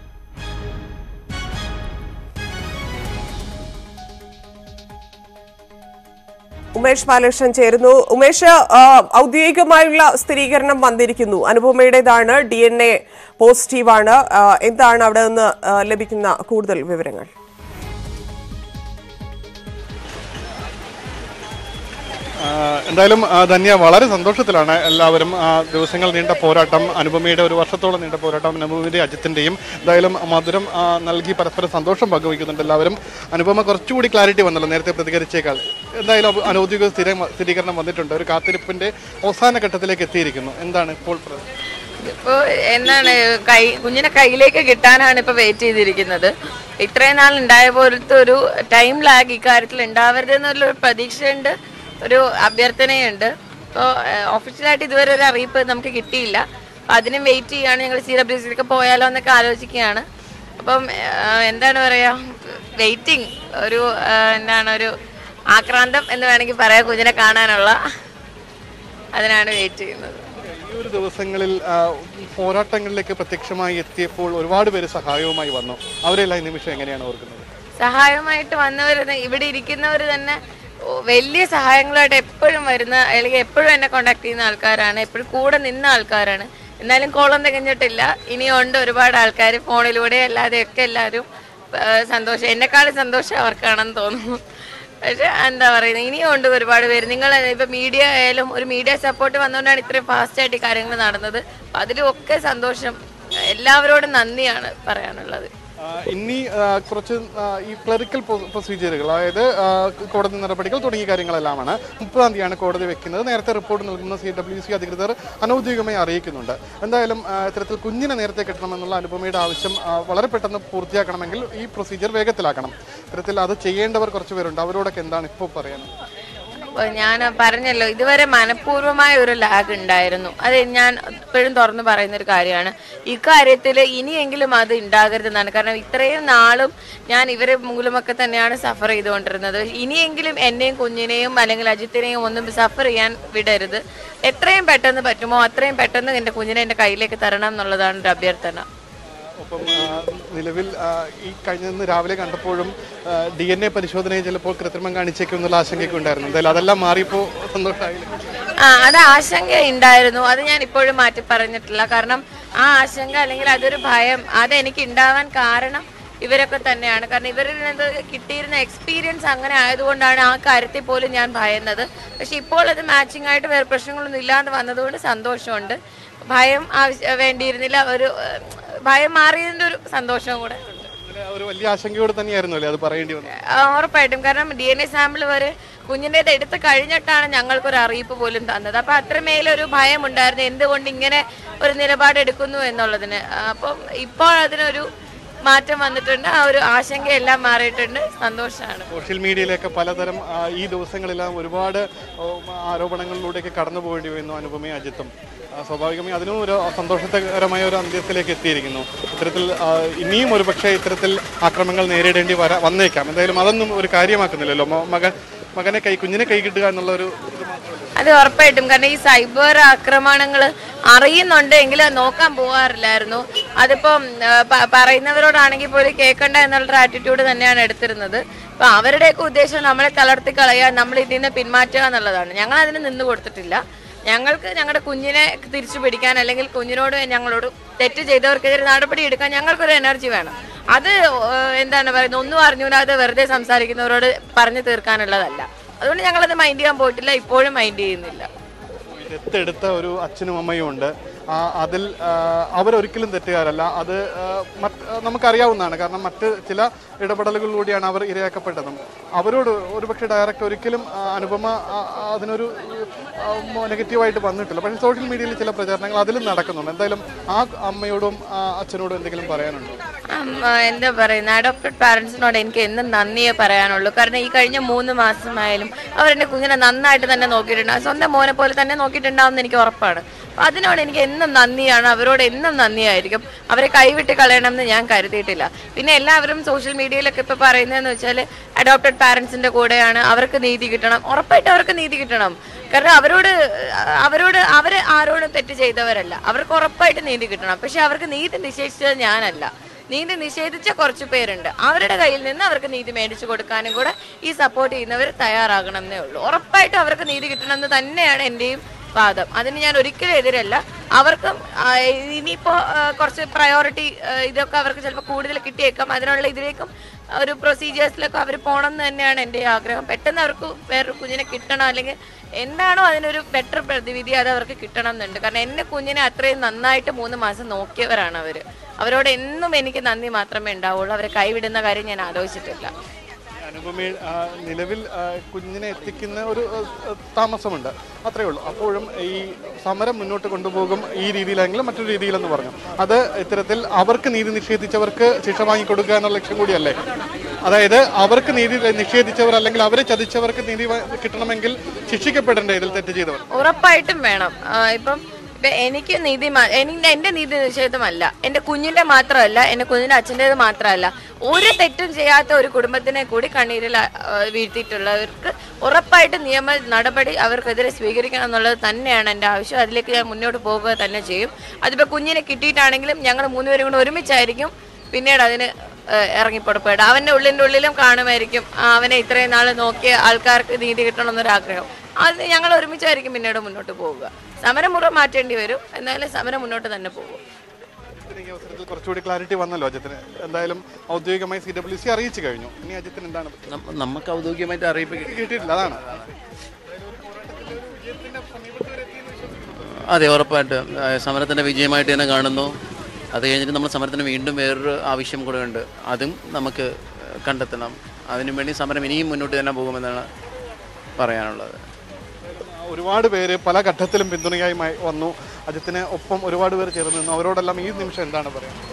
ഉമേഷ് ബാലകൃഷ്ണൻ ചേരുന്നു. ഉമേഷ്, ഔദ്യോഗികമായുള്ള സ്ഥിരീകരണം വന്നിരിക്കുന്നു. അനുപമയുടേതാണ്, ഡി എൻ എ പോസിറ്റീവാണ്. എന്താണ് അവിടെ നിന്ന് ലഭിക്കുന്ന കൂടുതൽ വിവരങ്ങൾ? എന്തായാലും ധന്യ, വളരെ സന്തോഷത്തിലാണ് എല്ലാവരും. ദിവസങ്ങൾ നീണ്ട പോരാട്ടം, അനുപമയുടെ ഒരു വർഷത്തോളം നീണ്ട പോരാട്ടം, അനുപമയുടെ അജിത്തിൻ്റെയും എന്തായാലും മധുരം നൽകി പരസ്പരം സന്തോഷം പങ്കുവയ്ക്കുന്നുണ്ട് എല്ലാവരും. അനുപമ കുറച്ചുകൂടി ക്ലാരിറ്റി വന്നല്ലോ നേരത്തെ പ്രതികരിച്ചേക്കാൾ. എന്തായാലും അനൗദ്യോഗിക സ്ഥിര സ്ഥിരീകരണം വന്നിട്ടുണ്ട്. ഒരു കാത്തിരിപ്പിന്റെ അവസാന ഘട്ടത്തിലേക്ക് എത്തിയിരിക്കുന്നു. എന്താണ് ഇപ്പോൾ ഇപ്പോൾ എന്താണ് കൈ കുഞ്ഞിനെ കയ്യിലേക്ക് കിട്ടാനാണ് ഇപ്പോൾ വെയിറ്റ് ചെയ്തിരിക്കുന്നത്. ഇത്രയും നാൾ ഉണ്ടായ പോലത്തെ ഒരു ടൈം ലാഗ് ഇക്കാര്യത്തിൽ ഉണ്ടാവരുതെന്നുള്ള പ്രതീക്ഷയുണ്ട്, ഒരു അഭ്യർത്ഥനയുണ്ട്. അപ്പോൾ ഒഫീഷ്യലായിട്ട് ഇതുവരെ ഒരു അറിയിപ്പ് നമുക്ക് കിട്ടിയില്ല. അപ്പം അതിനും വെയിറ്റ് ചെയ്യുകയാണ്. ഞങ്ങൾ സി ഡബ്ല്യു സിയിലൊക്കെ പോയാലോ എന്നൊക്കെ ആലോചിക്കുകയാണ്. അപ്പം എന്താണ് പറയുക, വെയിറ്റിംഗ്, ഒരു എന്താണ് ഒരു ആക്രാന്തം എന്ന് വേണമെങ്കിൽ പറയാം കുഞ്ഞിനെ കാണാനുള്ള. അതിനാണ് വെയിറ്റ് ചെയ്യുന്നത്. ഈ ഒരു ദിവസങ്ങളിൽ പോരാട്ടങ്ങളിലേക്ക് പ്രത്യക്ഷമായി എത്തിയപ്പോൾ ഒരുപാട് പേര് സഹായവുമായി വന്നു. അവരെല്ലാം ഈ നിമിഷം എങ്ങനെയാണ് ഓർക്കുന്നത്? സഹായമായിട്ട് വന്നവർ, ഇവിടെ ഇരിക്കുന്നവർ തന്നെ വലിയ സഹായങ്ങളായിട്ട് എപ്പോഴും വരുന്ന, അല്ലെങ്കിൽ എപ്പോഴും എന്നെ കോണ്ടാക്ട് ചെയ്യുന്ന ആൾക്കാരാണ്, എപ്പോഴും കൂടെ നിന്ന ആൾക്കാരാണ്. എന്നാലും കോളം തികഞ്ഞിട്ടില്ല. ഇനിയുണ്ട് ഒരുപാട് ആൾക്കാർ ഫോണിലൂടെ അല്ലാതെയൊക്കെ എല്ലാവരും സന്തോഷം, എന്നെക്കാളും സന്തോഷം അവർക്കാണെന്ന് തോന്നുന്നു. പക്ഷെ എന്താ പറയുന്നത്, ഇനിയും ഉണ്ട് ഒരുപാട് പേര്. നിങ്ങൾ ഇപ്പം മീഡിയ ആയാലും ഒരു മീഡിയ സപ്പോർട്ട് വന്നുകൊണ്ടാണ് ഇത്രയും ഫാസ്റ്റായിട്ട് ഈ കാര്യങ്ങൾ നടന്നത്. അപ്പം അതിലും ഒക്കെ സന്തോഷം. എല്ലാവരോടും നന്ദിയാണ് പറയാനുള്ളത്. ഇനി കുറച്ച് ഈ ക്ലറിക്കൽ പ്രൊസീജിയറുകൾ, അതായത് കോടതി നടപടികൾ തുടങ്ങിയ കാര്യങ്ങളെല്ലാമാണ്. മുപ്പതാം തീയതിയാണ് കോടതി വെക്കുന്നത്. നേരത്തെ റിപ്പോർട്ട് നൽകുന്ന സി ഡബ്ല്യു സി അധികൃതർ അനൗദ്യോഗികമായി അറിയിക്കുന്നുണ്ട്. എന്തായാലും ഇത്തരത്തിൽ കുഞ്ഞിനെ നേരത്തെ കിട്ടണമെന്നുള്ള അനുപമയുടെ ആവശ്യം വളരെ പെട്ടെന്ന് പൂർത്തിയാക്കണമെങ്കിൽ ഈ പ്രൊസീജിയർ വേഗത്തിലാക്കണം. ഇത്തരത്തിൽ അത് ചെയ്യേണ്ടവർ കുറച്ച് പേരുണ്ട്. അവരോടൊക്കെ എന്താണ് ഇപ്പോൾ പറയാനുള്ളത്? ഞാൻ പറഞ്ഞല്ലോ, ഇതുവരെ മനഃപൂർവ്വമായ ഒരു ലാഗ് ഉണ്ടായിരുന്നു. അത് ഞാൻ എപ്പോഴും തുറന്നു പറയുന്നൊരു കാര്യമാണ്. ഇക്കാര്യത്തിൽ ഇനിയെങ്കിലും അത് ഉണ്ടാകരുതെന്നാണ്. കാരണം ഇത്രയും നാളും ഞാൻ ഇവരെ മൂലമൊക്കെ തന്നെയാണ് സഫർ ചെയ്തുകൊണ്ടിരുന്നത്. ഇനിയെങ്കിലും എന്നെയും കുഞ്ഞിനെയും അല്ലെങ്കിൽ അജിത്തിനെയും ഒന്നും സഫർ ചെയ്യാൻ വിടരുത്. എത്രയും പെട്ടെന്ന് പറ്റുമോ അത്രയും പെട്ടെന്ന് എൻ്റെ കുഞ്ഞിനെ എൻ്റെ കയ്യിലേക്ക് തരണം എന്നുള്ളതാണ് ഒരു അഭ്യർത്ഥന. ഒപ്പം നിലവിൽ ഈ കഴിഞ്ഞ രാവിലെ കണ്ടപ്പോഴും ഡി എൻ എ പരിശോധനയിൽ ചിലപ്പോൾ കൃത്രിമം കാണിച്ചേക്കും എന്നുള്ള ആശങ്കയൊക്കെ ഉണ്ടായിരുന്നു. എന്തായാലും അതെല്ലാം മാറിയപ്പോൾ സന്തോഷമായില്ല? ആ, അത് ആശങ്ക ഉണ്ടായിരുന്നു. അത് ഞാൻ ഇപ്പോഴും മാറ്റി പറഞ്ഞിട്ടില്ല. കാരണം ആ ആശങ്ക അല്ലെങ്കിൽ അതൊരു ഭയം അതെനിക്ക് ഉണ്ടാവാൻ കാരണം ഇവരൊക്കെ തന്നെയാണ്. കാരണം ഇവരിൽ നിന്ന് കിട്ടിയിരുന്ന എക്സ്പീരിയൻസ് അങ്ങനെ ആയതുകൊണ്ടാണ് ആ കാര്യത്തിൽ പോലും ഞാൻ ഭയന്നത്. പക്ഷെ ഇപ്പോൾ അത് മാച്ചിങ് ആയിട്ട് വേറെ പ്രശ്നങ്ങളൊന്നും ഇല്ലാതെ വന്നതുകൊണ്ട് സന്തോഷമുണ്ട്. ഭയം ആവശ്യ വേണ്ടിയിരുന്നില്ല, ഒരു ഭയം മാറിയതിൻ്റെ ഒരു സന്തോഷവും കൂടെ ഉണ്ട്. ഒരു വലിയ ആശങ്കയോടെ തന്നെയായിരുന്നു അത് പറയേണ്ടി വന്നത്? ഉറപ്പായിട്ടും. കാരണം ഡി എൻ എ സാമ്പിൾ വരെ കുഞ്ഞിൻ്റെത് എടുത്ത് കഴിഞ്ഞിട്ടാണ് ഞങ്ങൾക്കൊരു അറിയിപ്പ് പോലും തന്നത്. അപ്പം അത്രമേലൊരു ഭയം ഉണ്ടായിരുന്നു എന്തുകൊണ്ട് ഇങ്ങനെ ഒരു നിലപാടെടുക്കുന്നു എന്നുള്ളതിന്. അപ്പം ഇപ്പോൾ അതിനൊരു മാറ്റം വന്നിട്ടുണ്ട്. ആ ഒരു ആശങ്കയെല്ലാം മാറിയിട്ടുണ്ട്. സന്തോഷമാണ്. സോഷ്യൽ മീഡിയയിലൊക്കെ പലതരം ഈ ദിവസങ്ങളെല്ലാം ഒരുപാട് ആരോപണങ്ങളിലൂടെയൊക്കെ കടന്നു പോകേണ്ടി വരുന്നു അനുപമയും അജിത്തും. സ്വാഭാവികമായി അതിനും ഒരു സന്തോഷകരമായ ഒരു അന്ത്യത്തിലേക്ക് എത്തിയിരിക്കുന്നു. ഇത്തരത്തിൽ ഇനിയും ഒരു പക്ഷേ ഇത്തരത്തിൽ ആക്രമണങ്ങൾ നേരിടേണ്ടി വരാ വന്നേക്കാം. എന്തായാലും അതൊന്നും ഒരു കാര്യമാക്കുന്നില്ലല്ലോ. മകൻ മകനെ കൈ കുഞ്ഞിനെ കൈ കിട്ടുക എന്നുള്ള ഒരു അത് ഉറപ്പായിട്ടും. കാരണം ഈ സൈബർ ആക്രമണങ്ങൾ അറിയുന്നുണ്ടെങ്കിൽ നോക്കാൻ പോകാറില്ലായിരുന്നു. അതിപ്പം പറയുന്നവരോടാണെങ്കിൽ പോലും കേൾക്കണ്ട എന്നുള്ളൊരു ആറ്റിറ്റ്യൂഡ് തന്നെയാണ് എടുത്തിരുന്നത്. അപ്പം അവരുടെയൊക്കെ ഉദ്ദേശം നമ്മളെ തളർത്തി കളയുക, നമ്മൾ ഇതിൽ നിന്ന് പിന്മാറ്റുക എന്നുള്ളതാണ്. ഞങ്ങൾ അതിന് നിന്ന് കൊടുത്തിട്ടില്ല. ഞങ്ങൾക്ക് ഞങ്ങളുടെ കുഞ്ഞിനെ തിരിച്ചു പിടിക്കാൻ അല്ലെങ്കിൽ കുഞ്ഞിനോട് ഞങ്ങളോട് തെറ്റ് ചെയ്തവർക്കെതിരെ നടപടി എടുക്കാൻ ഞങ്ങൾക്കൊരു എനർജി വേണം. അത് എന്താണ് പറയുന്നത്, ഒന്നും അറിഞ്ഞൂടാതെ വെറുതെ സംസാരിക്കുന്നവരോട് പറഞ്ഞു തീർക്കാനുള്ളതല്ല. അതുകൊണ്ട് ഞങ്ങളത് മൈൻഡ് ചെയ്യാൻ പോയിട്ടില്ല, ഇപ്പോഴും മൈൻഡ് ചെയ്യുന്നില്ല. ദത്തെടുത്ത ഒരു അച്ഛനും അമ്മയും ഉണ്ട്. അതിൽ അവരൊരിക്കലും തെറ്റുകാരല്ല. അത് നമുക്കറിയാവുന്നതാണ്. കാരണം മറ്റ് ചില ഇടപെടലുകളിലൂടെയാണ് അവർ ഇരയാക്കപ്പെട്ടതും. അവരോട് ഒരുപക്ഷെ ഡയറക്റ്റ് ഒരിക്കലും അനുപമ അതിനൊരു നെഗറ്റീവായിട്ട് വന്നിട്ടില്ല. പക്ഷേ സോഷ്യൽ മീഡിയയിൽ ചില പ്രചാരണങ്ങൾ അതിലും നടക്കുന്നുണ്ട്. എന്തായാലും ആ അമ്മയോടും അച്ഛനോടും എന്തെങ്കിലും പറയാനുണ്ടോ? എന്താ പറയുന്നത്, അഡോപ്റ്റഡ് പാരൻസിനോട് എനിക്ക് എന്നും നന്ദിയേ പറയാനുള്ളൂ. കാരണം ഈ കഴിഞ്ഞ മൂന്ന് മാസമായാലും അവരെൻ്റെ കുഞ്ഞിനെ നന്നായിട്ട് തന്നെ നോക്കിയിട്ടുണ്ട്. സ്വന്തം മോനെ പോലെ തന്നെ നോക്കിയിട്ടുണ്ടാവുമെന്ന് എനിക്ക് ഉറപ്പാണ്. അതിനോട് എനിക്ക് എന്നും നന്ദിയാണ്. അവരോട് എന്നും നന്ദിയായിരിക്കും. അവരെ കൈവിട്ട് കളയണമെന്ന് ഞാൻ കരുതിയിട്ടില്ല. പിന്നെ എല്ലാവരും സോഷ്യൽ മീഡിയയിലൊക്കെ ഇപ്പോൾ പറയുന്നതെന്ന് വെച്ചാൽ അഡോപ്റ്റഡ് പാരൻസിൻ്റെ കൂടെയാണ്, അവർക്ക് നീതി കിട്ടണം. ഉറപ്പായിട്ട് അവർക്ക് നീതി കിട്ടണം. കാരണം അവരോട് അവരോട് അവർ ആരോടും തെറ്റ് ചെയ്തവരല്ല, അവർക്ക് ഉറപ്പായിട്ട് നീതി കിട്ടണം. പക്ഷെ അവർക്ക് നീതി നിഷേധിച്ചത് ഞാനല്ല, നീതി നിഷേധിച്ച കുറച്ച് പേരുണ്ട്. അവരുടെ കയ്യിൽ നിന്ന് അവർക്ക് നീതി മേടിച്ചു കൊടുക്കാനും കൂടെ ഈ സപ്പോർട്ട് ചെയ്യുന്നവർ തയ്യാറാകണം എന്നേ ഉള്ളൂ. ഉറപ്പായിട്ടും അവർക്ക് നീതി കിട്ടണമെന്ന് തന്നെയാണ് എൻ്റെയും വാദം. അതിന് ഞാൻ ഒരിക്കലും എതിരല്ല. അവർക്കും ഇനിയിപ്പോ കുറച്ച് പ്രയോറിറ്റി ഇതൊക്കെ അവർക്ക് ചിലപ്പോൾ കൂടുതൽ കിട്ടിയേക്കാം. അതിനുള്ള ഇതിലേക്കും ഒരു പ്രൊസീജിയേഴ്സിലൊക്കെ അവർ പോകണം എന്ന് തന്നെയാണ് എൻ്റെ ആഗ്രഹം. പെട്ടെന്ന് അവർക്ക് വേറൊരു കുഞ്ഞിനെ കിട്ടണം, അല്ലെങ്കിൽ എന്താണോ അതിനൊരു ബെറ്റർ പ്രതിവിധി അത് അവർക്ക് കിട്ടണം എന്നുണ്ട്. കാരണം എൻ്റെ കുഞ്ഞിനെ അത്രയും നന്നായിട്ട് മൂന്ന് മാസം നോക്കിയവരാണ് അവർ. അവരോട് എന്നും എനിക്ക് നന്ദി മാത്രമേ ഉണ്ടാവുള്ളൂ. അവരെ കൈവിടുന്ന കാര്യം ഞാൻ ആലോചിച്ചിട്ടില്ല. അനുപമ നിലവിൽ കുഞ്ഞിനെ എത്തിക്കുന്ന ഒരു താമസമുണ്ട്, അത്രയേ ഉള്ളൂ. അപ്പോഴും ഈ സമരം മുന്നോട്ട് കൊണ്ടുപോകും ഈ രീതിയിലെങ്കിലും മറ്റൊരു രീതിയിലെന്ന് പറഞ്ഞു. അത് ഇത്തരത്തിൽ അവർക്ക് നീതി നിഷേധിച്ചവർക്ക് ശിക്ഷ വാങ്ങിക്കൊടുക്കുക എന്നുള്ള ലക്ഷ്യം കൂടിയല്ലേ? അതായത് അവർക്ക് നീതി നിഷേധിച്ചവർ അല്ലെങ്കിൽ അവരെ ചതിച്ചവർക്ക് നീതി കിട്ടണമെങ്കിൽ ശിക്ഷിക്കപ്പെടേണ്ട ഇതിൽ തെറ്റ് ചെയ്തവർ ഉറപ്പായിട്ടും വേണം. ഇപ്പം ഇപ്പൊ എനിക്ക് നീതി എന്റെ നീതി നിഷേധമല്ല, എന്റെ കുഞ്ഞിന്റെ മാത്രമല്ല, എന്റെ കുഞ്ഞിന്റെ അച്ഛൻ്റെത് മാത്രമല്ല, ഒരു തെറ്റും ചെയ്യാത്ത ഒരു കുടുംബത്തിനെ കൂടി കണ്ണീരിൽ വീഴ്ത്തിയിട്ടുള്ളവർക്ക് ഉറപ്പായിട്ട് നിയമ നടപടി അവർക്കെതിരെ സ്വീകരിക്കണം എന്നുള്ളത് തന്നെയാണ് എൻ്റെ ആവശ്യം. അതിലേക്ക് ഞാൻ മുന്നോട്ട് പോകുക തന്നെ ചെയ്യും. അതിപ്പോൾ കുഞ്ഞിനെ കിട്ടിയിട്ടാണെങ്കിലും ഞങ്ങൾ മൂന്നുപേരും കൂടെ ഒരുമിച്ചായിരിക്കും പിന്നീട് അതിന് ഇറങ്ങിപ്പുറപ്പെടുക. അവൻ്റെ ഉള്ളിൻ്റെ ഉള്ളിലും കാണുമായിരിക്കും അവനെ ഇത്രയും നാൾ നോക്കിയ ആൾക്കാർക്ക് നീതി കിട്ടണമെന്നൊരാഗ്രഹം. അത് ഞങ്ങൾ ഒരുമിച്ചായിരിക്കും പിന്നീട് മുന്നോട്ട് പോവുക. സമരമുറ മാറ്റേണ്ടി വരും, എന്നാലും സമരം മുന്നോട്ട് തന്നെ പോകും. ഈ അവസരത്തിൽ കുറച്ചുകൂടി ക്ലാരിറ്റി വന്നല്ലോ അജിത്തിന്. എന്തായാലും ഔദ്യോഗികമായി സി ഡബ്ല്യു സി അറിയിച്ചു കഴിഞ്ഞു. ഇനി അജിത്തിന് എന്താണ് നമുക്ക് ഔദ്യോഗികമായിട്ട് അറിയിപ്പ് കിട്ടിയിട്ടില്ല, അതാണ്. അതെ, ഉറപ്പായിട്ട് സമരത്തിൻ്റെ വിജയമായിട്ട് തന്നെ കാണുന്നു. അത് കഴിഞ്ഞിട്ട് നമ്മൾ സമരത്തിന് വീണ്ടും വേറൊരു ആവശ്യം കൂടെ ഉണ്ട്, അതും നമുക്ക് കണ്ടെത്തണം. അതിനുവേണ്ടി സമരം ഇനിയും മുന്നോട്ട് തന്നെ പോകുമെന്നാണ് പറയാനുള്ളത്. ഒരുപാട് പേര് പല ഘട്ടത്തിലും പിന്തുണയായി വന്നു അജിത്തിന് ഒപ്പം, ഒരുപാട് പേര് ചേർന്ന് നിന്നു. അവരോടെല്ലാം ഈ നിമിഷം എന്താണ് പറയുന്നത്?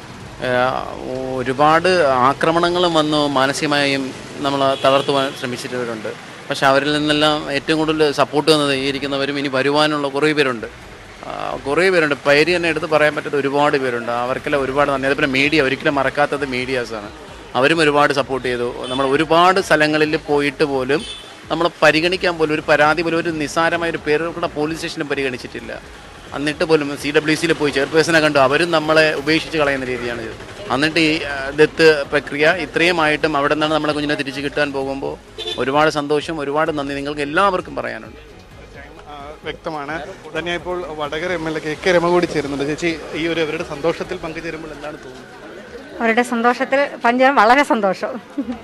ഒരുപാട് ആക്രമണങ്ങളും വന്നു, മാനസികമായും നമ്മൾ തളർത്തുവാൻ ശ്രമിച്ചിട്ടവരുണ്ട്. പക്ഷെ അവരിൽ നിന്നെല്ലാം ഏറ്റവും കൂടുതൽ സപ്പോർട്ട് വന്നത് ഈ ഇരിക്കുന്നവരും ഇനി വരുവാനുള്ള കുറേ പേരുണ്ട് കുറേ പേരുണ്ട് പേര് തന്നെ എടുത്ത് പറയാൻ പറ്റാത്ത ഒരുപാട് പേരുണ്ട്. അവർക്കെല്ലാം ഒരുപാട് നന്ദി. അതുപോലെ മീഡിയ, ഒരിക്കലും മറക്കാത്തത് മീഡിയാസാണ്. അവരും ഒരുപാട് സപ്പോർട്ട് ചെയ്തു. നമ്മൾ ഒരുപാട് സ്ഥലങ്ങളിൽ പോയിട്ട് പോലും നമ്മൾ പരിഗണിക്കാൻ പോലും ഒരു പരാതി പോലും ഒരു നിസ്സാരമായ ഒരു പേര് കൂടെ പോലീസ് സ്റ്റേഷനിൽ പരിഗണിച്ചിട്ടില്ല. എന്നിട്ട് പോലും സി ഡബ്ല്യു സിയിൽ പോയി ചെയർപേഴ്സണെ കണ്ടു, അവരും നമ്മളെ ഉപേക്ഷിച്ച് കളയുന്ന രീതിയാണ് ഇത്. എന്നിട്ട് ഈ ദത്ത് പ്രക്രിയ ഇത്രയുമായിട്ടും അവിടെ നിന്നാണ് നമ്മളെ കുഞ്ഞിനെ തിരിച്ച് കിട്ടാൻ പോകുമ്പോൾ ഒരുപാട് സന്തോഷം, ഒരുപാട് നന്ദി നിങ്ങൾക്ക് എല്ലാവർക്കും പറയാനുണ്ട്. വ്യക്തമാണ്. തന്നെ ഇപ്പോൾ Vadakara M L A K K Rema കൂടി ചേരുന്നുണ്ട്. ചേച്ചി, ഈ ഒരു അവരുടെ സന്തോഷത്തിൽ പങ്കുചേരുമ്പോൾ എന്താണ് തോന്നുന്നത്? അവരുടെ സന്തോഷത്തിൽ പങ്കുചേരാൻ വളരെ സന്തോഷം.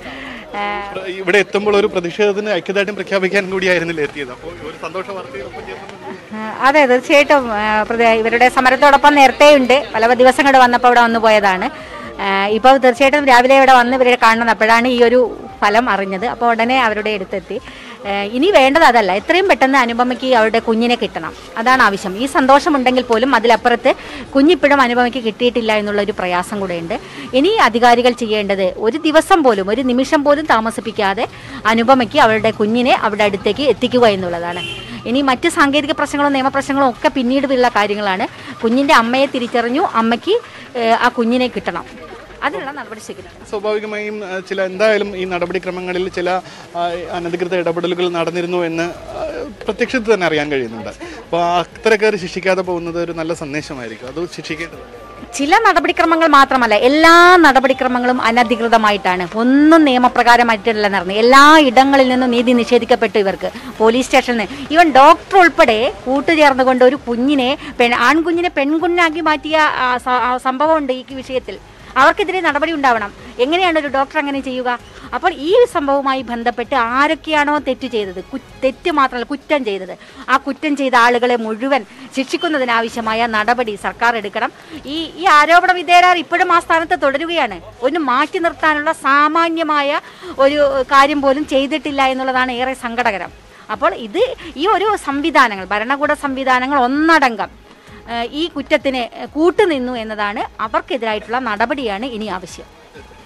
ഇവിടെ എത്തുമ്പോൾ ഒരു പ്രതിഷേധത്തിന് ഐക്യദാർഢ്യം പ്രഖ്യാപിക്കാൻ കൂടിയായിരുന്നില്ല എത്തിയത്. അപ്പോൾ ഒരു സന്തോഷ വാർത്തയോടൊപ്പം അതെ, തീർച്ചയായിട്ടും ഇവരുടെ സമരത്തോടൊപ്പം നേരത്തെ ഉണ്ട്. പല ദിവസങ്ങൾ വന്നപ്പോൾ ഇവിടെ വന്നു പോയതാണ്. ഇപ്പോൾ തീർച്ചയായിട്ടും രാവിലെ ഇവിടെ വന്ന് ഇവരെ കാണുന്നത് അപ്പോഴാണ് ഈ ഒരു ഫലം അറിഞ്ഞത്. അപ്പോൾ ഉടനെ അവരുടെ അടുത്തെത്തി. ഇനി വേണ്ടത് അതല്ല, എത്രയും പെട്ടെന്ന് അനുപമയ്ക്ക് അവരുടെ കുഞ്ഞിനെ കിട്ടണം, അതാണ് ആവശ്യം. ഈ സന്തോഷമുണ്ടെങ്കിൽ പോലും അതിലപ്പുറത്ത് കുഞ്ഞിപ്പോഴും അനുപമയ്ക്ക് കിട്ടിയിട്ടില്ല എന്നുള്ളൊരു പ്രയാസം കൂടെയുണ്ട്. ഇനി അധികാരികൾ ചെയ്യേണ്ടത് ഒരു ദിവസം പോലും, ഒരു നിമിഷം പോലും താമസിപ്പിക്കാതെ അനുപമയ്ക്ക് അവരുടെ കുഞ്ഞിനെ അവിടെ അടുത്തേക്ക് എത്തിക്കുക എന്നുള്ളതാണ്. ഇനി മറ്റ് സാങ്കേതിക പ്രശ്നങ്ങളും നിയമപ്രശ്നങ്ങളും ഒക്കെ പിന്നീടുള്ള കാര്യങ്ങളാണ്. കുഞ്ഞിൻ്റെ അമ്മയെ തിരിച്ചറിഞ്ഞു, അമ്മയ്ക്ക് ആ കുഞ്ഞിനെ കിട്ടണം, അതിനുള്ള നടപടി സ്വീകരിക്കണം. സ്വാഭാവികമായും ചില എന്തായാലും ഈ നടപടിക്രമങ്ങളിൽ ചില അനധികൃത ഇടപെടലുകൾ നടന്നിരുന്നു എന്ന് പ്രത്യക്ഷത്തിൽ തന്നെ അറിയാൻ കഴിയുന്നുണ്ട്. അപ്പോൾ അത്തരക്കാർ ശിക്ഷിക്കാതെ പോകുന്നത് ഒരു നല്ല സന്ദേശമായിരിക്കും. അത് ശിക്ഷിക്കേണ്ടത് ചില നടപടിക്രമങ്ങൾ മാത്രമല്ല, എല്ലാ നടപടിക്രമങ്ങളും അനധികൃതമായിട്ടാണ്. ഒന്നും നിയമപ്രകാരമായിട്ടല്ല നടന്നത്. എല്ലാ ഇടങ്ങളിൽ നിന്നും നീതി നിഷേധിക്കപ്പെട്ടു ഇവർക്ക്. പോലീസ് സ്റ്റേഷനിൽ നിന്ന് ഈവൻ ഡോക്ടർ ഉൾപ്പെടെ കൂട്ടുചേർന്നുകൊണ്ട് ഒരു കുഞ്ഞിനെ പെൺ ആൺകുഞ്ഞിനെ പെൺകുഞ്ഞാക്കി മാറ്റിയ സംഭവമുണ്ട് ഈ വിഷയത്തിൽ. അവർക്കെതിരെ നടപടി ഉണ്ടാവണം. എങ്ങനെയാണ് ഒരു ഡോക്ടർ അങ്ങനെ ചെയ്യുക? അപ്പോൾ ഈ സംഭവവുമായി ബന്ധപ്പെട്ട് ആരൊക്കെയാണോ തെറ്റ് ചെയ്തത്, തെറ്റ് മാത്രമല്ല കുറ്റം ചെയ്തത്, ആ കുറ്റം ചെയ്ത ആളുകളെ മുഴുവൻ ശിക്ഷിക്കുന്നതിനാവശ്യമായ നടപടി സർക്കാർ എടുക്കണം. ഈ ഈ ആരോപണ വിധേയരാർ ഇപ്പോഴും ആ സ്ഥാനത്ത് തുടരുകയാണ്. ഒന്ന് മാറ്റി നിർത്താനുള്ള സാമാന്യമായ ഒരു കാര്യം പോലും ചെയ്തിട്ടില്ല എന്നുള്ളതാണ് ഏറെ സങ്കടകരം. അപ്പോൾ ഇത് ഈ ഒരു സംവിധാനങ്ങൾ, ഭരണകൂട സംവിധാനങ്ങൾ ഒന്നടങ്കം ഈ കുറ്റത്തിന് കൂട്ടുനിന്നു എന്നതാണ്. അവർക്കെതിരായിട്ടുള്ള നടപടിയാണ് ഇനി ആവശ്യം.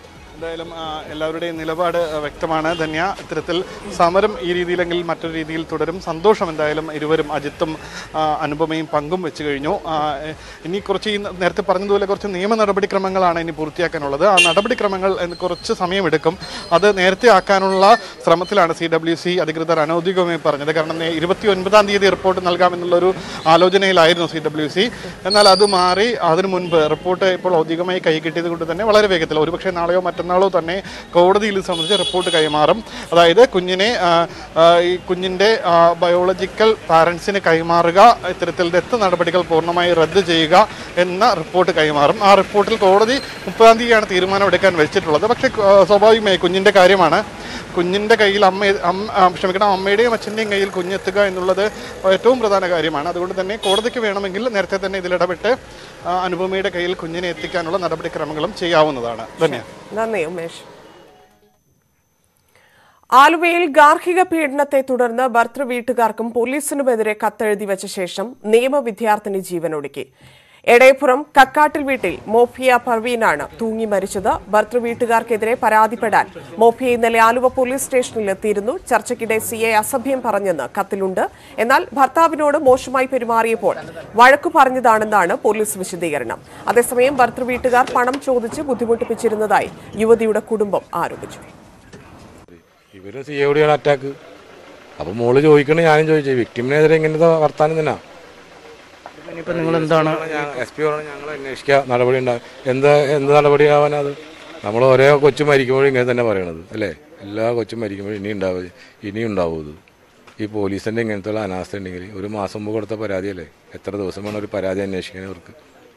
എന്തായാലും എല്ലാവരുടെയും നിലപാട് വ്യക്തമാണ്. ധന്യ, ഇത്തരത്തിൽ സമരം ഈ രീതിയിലെങ്കിൽ മറ്റൊരു രീതിയിൽ തുടരും. സന്തോഷം എന്തായാലും ഇരുവരും, അജിത്തും അനുപമയും പങ്കും വെച്ച് കഴിഞ്ഞു. ഇനി കുറച്ച് ഈ നേരത്തെ പറഞ്ഞതുപോലെ കുറച്ച് നിയമ നടപടിക്രമങ്ങളാണ് ഇനി പൂർത്തിയാക്കാനുള്ളത്. ആ നടപടിക്രമങ്ങൾ കുറച്ച് സമയമെടുക്കും. അത് നേരത്തെ ആക്കാനുള്ള ശ്രമത്തിലാണ് സി ഡബ്ല്യു സി അധികൃതർ അനൗദ്യോഗികമായി പറഞ്ഞത്. കാരണം ഇരുപത്തി ഒൻപതാം തീയതി റിപ്പോർട്ട് നൽകാമെന്നുള്ളൊരു ആലോചനയിലായിരുന്നു സി ഡബ്ല്യു സി. എന്നാൽ അത് മാറി അതിനു മുൻപ് റിപ്പോർട്ട് ഇപ്പോൾ ഔദ്യോഗികമായി കൈ കിട്ടിയത് കൊണ്ട് തന്നെ വളരെ വേഗത്തിൽ, ഒരുപക്ഷെ നാളെയോ മറ്റന്നാളോ തന്നെ കോടതിയിൽ സംബന്ധിച്ച് റിപ്പോർട്ട് കൈമാറും. അതായത് കുഞ്ഞിനെ ഈ കുഞ്ഞിൻ്റെ ബയോളജിക്കൽ പാരൻസിന് കൈമാറുക, ഇത്തരത്തിൽ ദത്ത് നടപടികൾ പൂർണ്ണമായി റദ്ദ് ചെയ്യുക എന്ന റിപ്പോർട്ട് കൈമാറും. ആ റിപ്പോർട്ടിൽ കോടതി മുപ്പതാം തീയതിയാണ് തീരുമാനമെടുക്കാൻ വെച്ചിട്ടുള്ളത്. പക്ഷേ സ്വാഭാവികമായി കുഞ്ഞിൻ്റെ കാര്യമാണ്. കുഞ്ഞിൻ്റെ കയ്യിൽ അമ്മ ക്ഷമിക്കണം അമ്മയുടെയും അച്ഛൻ്റെയും കയ്യിൽ കുഞ്ഞെത്തുക എന്നുള്ളത് ഏറ്റവും പ്രധാന കാര്യമാണ്. അതുകൊണ്ട് തന്നെ കോടതിക്ക് വേണമെങ്കിൽ നേരത്തെ തന്നെ ഇതിലിടപെട്ട് അനുപമയുടെ കയ്യിൽ കുഞ്ഞിനെ എത്തിക്കാനുള്ള നടപടിക്രമങ്ങളും ചെയ്യാവുന്നതാണ്. നന്ദി ഉമേഷ്. ആലുവയിൽ ഗാർഹിക പീഡനത്തെ തുടർന്ന് ഭർതൃ വീട്ടുകാർക്കും പോലീസിനുമെതിരെ കത്തെഴുതി വെച്ച ശേഷം നിയമ വിദ്യാർത്ഥിനി ജീവനൊടുക്കി. എടയപ്പുറം കക്കാട്ടിൽ വീട്ടിൽ മോഫിയ പർവീനാണ് തൂങ്ങി മരിച്ചത്. ഭർതൃ വീട്ടുകാർക്കെതിരെ പരാതിപ്പെടാൻ മോഫിയ ഇന്നലെ ആലുവ പോലീസ് സ്റ്റേഷനിൽ എത്തിയിരുന്നു. ചർച്ചയ്ക്കിടെ സി എ അസഭ്യം പറഞ്ഞെന്ന് കത്തിലുണ്ട്. എന്നാൽ ഭർത്താവിനോട് മോശമായി പെരുമാറിയപ്പോൾ വഴക്കു പറഞ്ഞതാണെന്നാണ് പോലീസ് വിശദീകരണം. അതേസമയം ഭർതൃ വീട്ടുകാർ പണം ചോദിച്ച് ബുദ്ധിമുട്ടിപ്പിച്ചിരുന്നതായി യുവതിയുടെ കുടുംബം ആരോപിച്ചു. ഇവര് സി എയോടെയാണ് അറ്റാക്ക്. അപ്പോൾ മോള് ചോദിക്കണേ, ഞാനും ചോദിച്ചു വിക്ടിമിനെതിരെ ഇങ്ങനത്തെ വർത്താനം തന്നെ. ഇപ്പം നിങ്ങൾ എന്താണ് എസ് പി പറഞ്ഞാൽ ഞങ്ങൾ അന്വേഷിക്കുക, നടപടി ഉണ്ടാകും. എന്താ എന്ത് നടപടിയാവാനത്? നമ്മൾ ഒരേ കൊച്ചു മരിക്കുമ്പോഴും ഇങ്ങനെ തന്നെ പറയണത് അല്ലേ? എല്ലാ കൊച്ചും മരിക്കുമ്പോഴും ഇനി ഉണ്ടാവും, ഇനിയും ഉണ്ടാവും. ഇത് ഈ പോലീസിൻ്റെ ഇങ്ങനത്തെ ഉള്ള അനാസ്ഥ ഉണ്ടെങ്കിൽ ഒരു മാസം മുമ്പ് കൊടുത്ത പരാതിയല്ലേ, എത്ര ദിവസം വേണം ഒരു പരാതി അന്വേഷിക്കാൻ അവർക്ക്?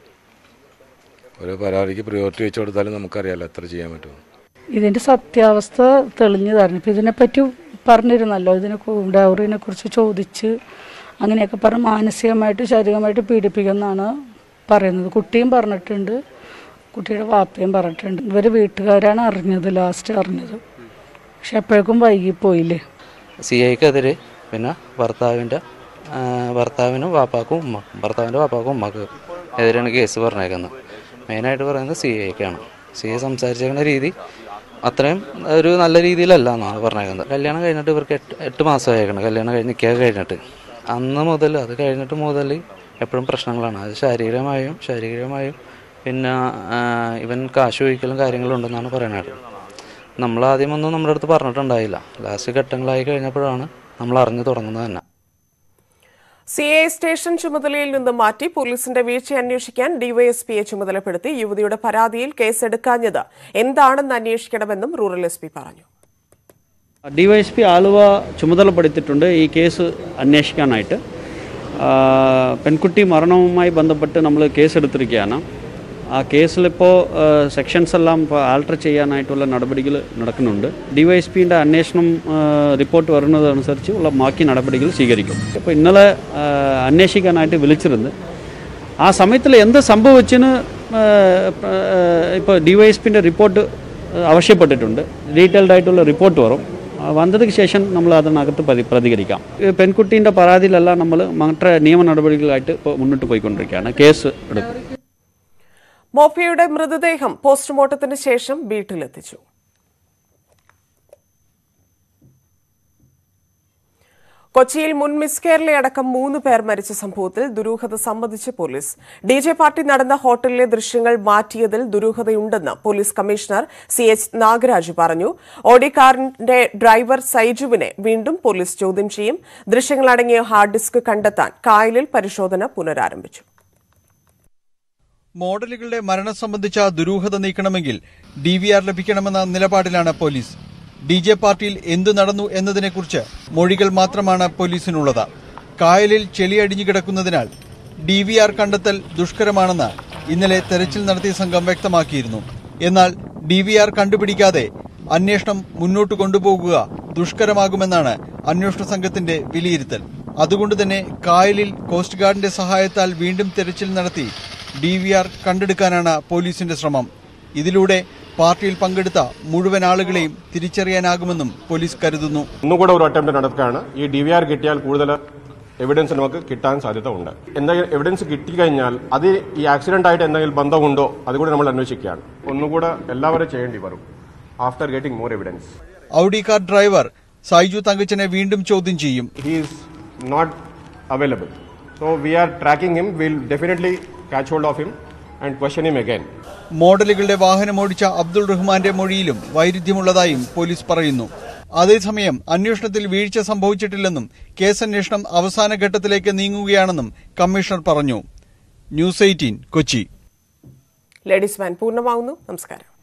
ഒരു പരാതിക്ക് പ്രിയോറിറ്റി വെച്ച് കൊടുത്താലും നമുക്കറിയാമല്ലോ എത്ര ചെയ്യാൻ പറ്റുമോ. ഇതിൻ്റെ സത്യാവസ്ഥ തെളിഞ്ഞു തരണം. ഇപ്പം ഇതിനെപ്പറ്റി പറഞ്ഞിരുന്നല്ലോ, ഇതിനെ ഡൗറിനെ കുറിച്ച് ചോദിച്ച് അങ്ങനെയൊക്കെ പറഞ്ഞ് മാനസികമായിട്ട് ശാരീരികമായിട്ട് പീഡിപ്പിക്കുമെന്നാണ് പറയുന്നത്. കുട്ടിയും പറഞ്ഞിട്ടുണ്ട്, കുട്ടിയുടെ വാപ്പയും പറഞ്ഞിട്ടുണ്ട്. ഇവർ വീട്ടുകാരാണ് അറിഞ്ഞത്, ലാസ്റ്റ് അറിഞ്ഞത്. പക്ഷെ എപ്പോഴേക്കും വൈകിപ്പോയില്ലേ. സി ഐക്കെതിരെ പിന്നെ ഭർത്താവിൻ്റെ ഭർത്താവിനും വാപ്പാക്കും ഉമ്മക്കും ഭർത്താവിൻ്റെ വാപ്പാക്കും ഉമ്മക്കും എതിരെയാണ് കേസ് പറഞ്ഞേക്കുന്നത്. മെയിനായിട്ട് പറയുന്നത് സി ഐക്കാണ്. സി ഐ സംസാരിച്ചേക്കുന്ന രീതി അത്രയും ഒരു നല്ല രീതിയിലല്ല എന്നാണ് പറഞ്ഞേക്കുന്നത്. കല്യാണം കഴിഞ്ഞിട്ട് ഇവർക്ക് എട്ട് എട്ട് മാസമായേക്കണം. കല്യാണം കഴിഞ്ഞ് നിൽക്കാൻ കഴിഞ്ഞിട്ട് അന്ന് മുതൽ അത് കഴിഞ്ഞിട്ട് മുതൽ എപ്പോഴും പ്രശ്നങ്ങളാണ്. അത് ശാരീരികമായും ശാരീരികമായും പിന്നെ ഇവൻ കാശ് ഒഴിക്കലും കാര്യങ്ങളും ഉണ്ടെന്നാണ് പറയുന്നത്. നമ്മളാദ്യമൊന്നും നമ്മുടെ അടുത്ത് പറഞ്ഞിട്ടുണ്ടായില്ല. ലാസ്റ്റ് ഘട്ടങ്ങളായി കഴിഞ്ഞപ്പോഴാണ് നമ്മൾ അറിഞ്ഞു തുടങ്ങുന്നത് തന്നെ. സി ഐ സ്റ്റേഷൻ ചുമതലയിൽ നിന്ന് മാറ്റി പോലീസിന്റെ വീഴ്ച അന്വേഷിക്കാൻ ഡിവൈഎസ്പിയെ ചുമതലപ്പെടുത്തി. യുവതിയുടെ പരാതിയിൽ കേസെടുക്കാഞ്ഞത് എന്താണെന്ന് അന്വേഷിക്കണമെന്നും റൂറൽ എസ് പി പറഞ്ഞു. ഡിവൈഎസ്പി ആലുവ ചുമതലപ്പെടുത്തിയിട്ടുണ്ട് ഈ കേസ് അന്വേഷിക്കാനായിട്ട്. പെൺകുട്ടി മരണവുമായി ബന്ധപ്പെട്ട് നമ്മൾ കേസെടുത്തിരിക്കുകയാണ്. ആ കേസിലിപ്പോൾ സെക്ഷൻസ് എല്ലാം ഇപ്പോൾ ആൾട്ടർ ചെയ്യാനായിട്ടുള്ള നടപടികൾ നടക്കുന്നുണ്ട്. ഡിവൈഎസ്പിൻ്റെ അന്വേഷണം റിപ്പോർട്ട് വരുന്നതനുസരിച്ച് ഉള്ള ബാക്കി നടപടികൾ സ്വീകരിക്കും. ഇപ്പോൾ ഇന്നലെ അന്വേഷിക്കാനായിട്ട് വിളിച്ചിരുന്നു. ആ സമയത്തിൽ എന്ത് സംഭവിച്ചെന്ന് ഇപ്പോൾ ഡിവൈഎസ്പിൻ്റെ റിപ്പോർട്ട് ആവശ്യപ്പെട്ടിട്ടുണ്ട്. ഡീറ്റെയിൽഡ് ആയിട്ടുള്ള റിപ്പോർട്ട് വരും. വന്നതിന് ശേഷം നമ്മൾ അതിനകത്ത് പ്രതികരിക്കാം. പെൺകുട്ടീൻ്റെ പരാതിയിലല്ല നമ്മൾ മറ്റു നിയമ നടപടികളായിട്ട് ഇപ്പോൾ മുന്നോട്ട് പോയിക്കൊണ്ടിരിക്കുകയാണ്. കേസ് എടുക്കും. മോഫിയയുടെ മൃതദേഹം പോസ്റ്റ്മോർട്ടത്തിന് ശേഷം വീട്ടിലെത്തിച്ചു. കൊച്ചിയിൽ മുൻ മിസ് കേരളയടക്കം മൂന്ന് പേർ മരിച്ച സംഭവത്തിൽ ദുരൂഹത സമ്മതിച്ച് പോലീസ്. ഡി ജെ പാർട്ടി നടന്ന ഹോട്ടലിലെ ദൃശ്യങ്ങൾ മാറ്റിയതിൽ ദുരൂഹതയുണ്ടെന്ന് police commissioner C H Nagaraj പറഞ്ഞു. ഓഡി കാറിന്റെ ഡ്രൈവർ സൈജുവിനെ വീണ്ടും പോലീസ് ചോദ്യം ചെയ്യും. ദൃശ്യങ്ങളടങ്ങിയ ഹാർഡ് ഡിസ്ക് കണ്ടെത്താൻ കായലിൽ പരിശോധന പുനരാരംഭിച്ചു. മോഡലുകളുടെ മരണം സംബന്ധിച്ച ദുരൂഹത നീക്കണമെങ്കിൽ ഡി വി ആർ ലഭിക്കണമെന്ന നിലപാടിലാണ് പോലീസ്. ഡി ജെ പാർട്ടിയിൽ എന്തു നടന്നു എന്നതിനെക്കുറിച്ച് മൊഴികൾ മാത്രമാണ് പോലീസിനുള്ളത്. കായലിൽ ചെളിയടിഞ്ഞു കിടക്കുന്നതിനാൽ ഡി വി ആർ കണ്ടെത്തൽ ദുഷ്കരമാണെന്ന് ഇന്നലെ തെരച്ചിൽ നടത്തിയ സംഘം വ്യക്തമാക്കിയിരുന്നു. എന്നാൽ ഡി വി ആർ കണ്ടുപിടിക്കാതെ അന്വേഷണം മുന്നോട്ട് കൊണ്ടുപോകുക ദുഷ്കരമാകുമെന്നാണ് അന്വേഷണ സംഘത്തിന്റെ വിലയിരുത്തൽ. അതുകൊണ്ടുതന്നെ കായലിൽ കോസ്റ്റ് ഗാർഡിന്റെ സഹായത്താൽ വീണ്ടും തെരച്ചിൽ നടത്തി ഡി വി ആർ കണ്ടെടുക്കാനാണ് പോലീസിന്റെ ശ്രമം. ഇതിലൂടെ പാർട്ടിയിൽ പങ്കെടുത്ത മുഴുവൻ ആളുകളെയും തിരിച്ചറിയാനാകുമെന്നും പോലീസ് കരുതുന്നു. ഒന്നുകൂടെ ഒരു അറ്റംപ്റ്റ് നടക്കുകയാണ്. ഈ ഡി വി ആർ കിട്ടിയാൽ കൂടുതൽ എവിഡൻസ് നമുക്ക് കിട്ടാൻ സാധ്യത ഉണ്ട്. എന്തെങ്കിലും എവിഡൻസ് കിട്ടിക്കഴിഞ്ഞാൽ അത് ഈ ആക്സിഡന്റ് ആയിട്ട് എന്തെങ്കിലും ബന്ധമുണ്ടോ അതുകൂടെ നമ്മൾ അന്വേഷിക്കുകയാണ്. ഒന്നുകൂടെ എല്ലാവരും ചെയ്യേണ്ടി വരും. after getting more evidence. Audi car driver Saiju തങ്കച്ചനെ വീണ്ടും ചോദ്യം ചെയ്യും. He is not available. So we are tracking him. We'll definitely catch hold of him and question him again. മോഡലുകളുടെ വാഹനമോടിച്ച അബ്ദുൾ റഹ്മാന്റെ മൊഴിയിലും വൈരുദ്ധ്യമുള്ളതായും പോലീസ് പറയുന്നു. അതേസമയം അന്വേഷണത്തിൽ വീഴ്ച സംഭവിച്ചിട്ടില്ലെന്നും കേസന്വേഷണം അവസാന ഘട്ടത്തിലേക്ക് നീങ്ങുകയാണെന്നും കമ്മീഷണർ പറഞ്ഞു. News eighteen Kochi. Ladies man പൂർണ്ണമാവുന്നു. നമസ്കാരം.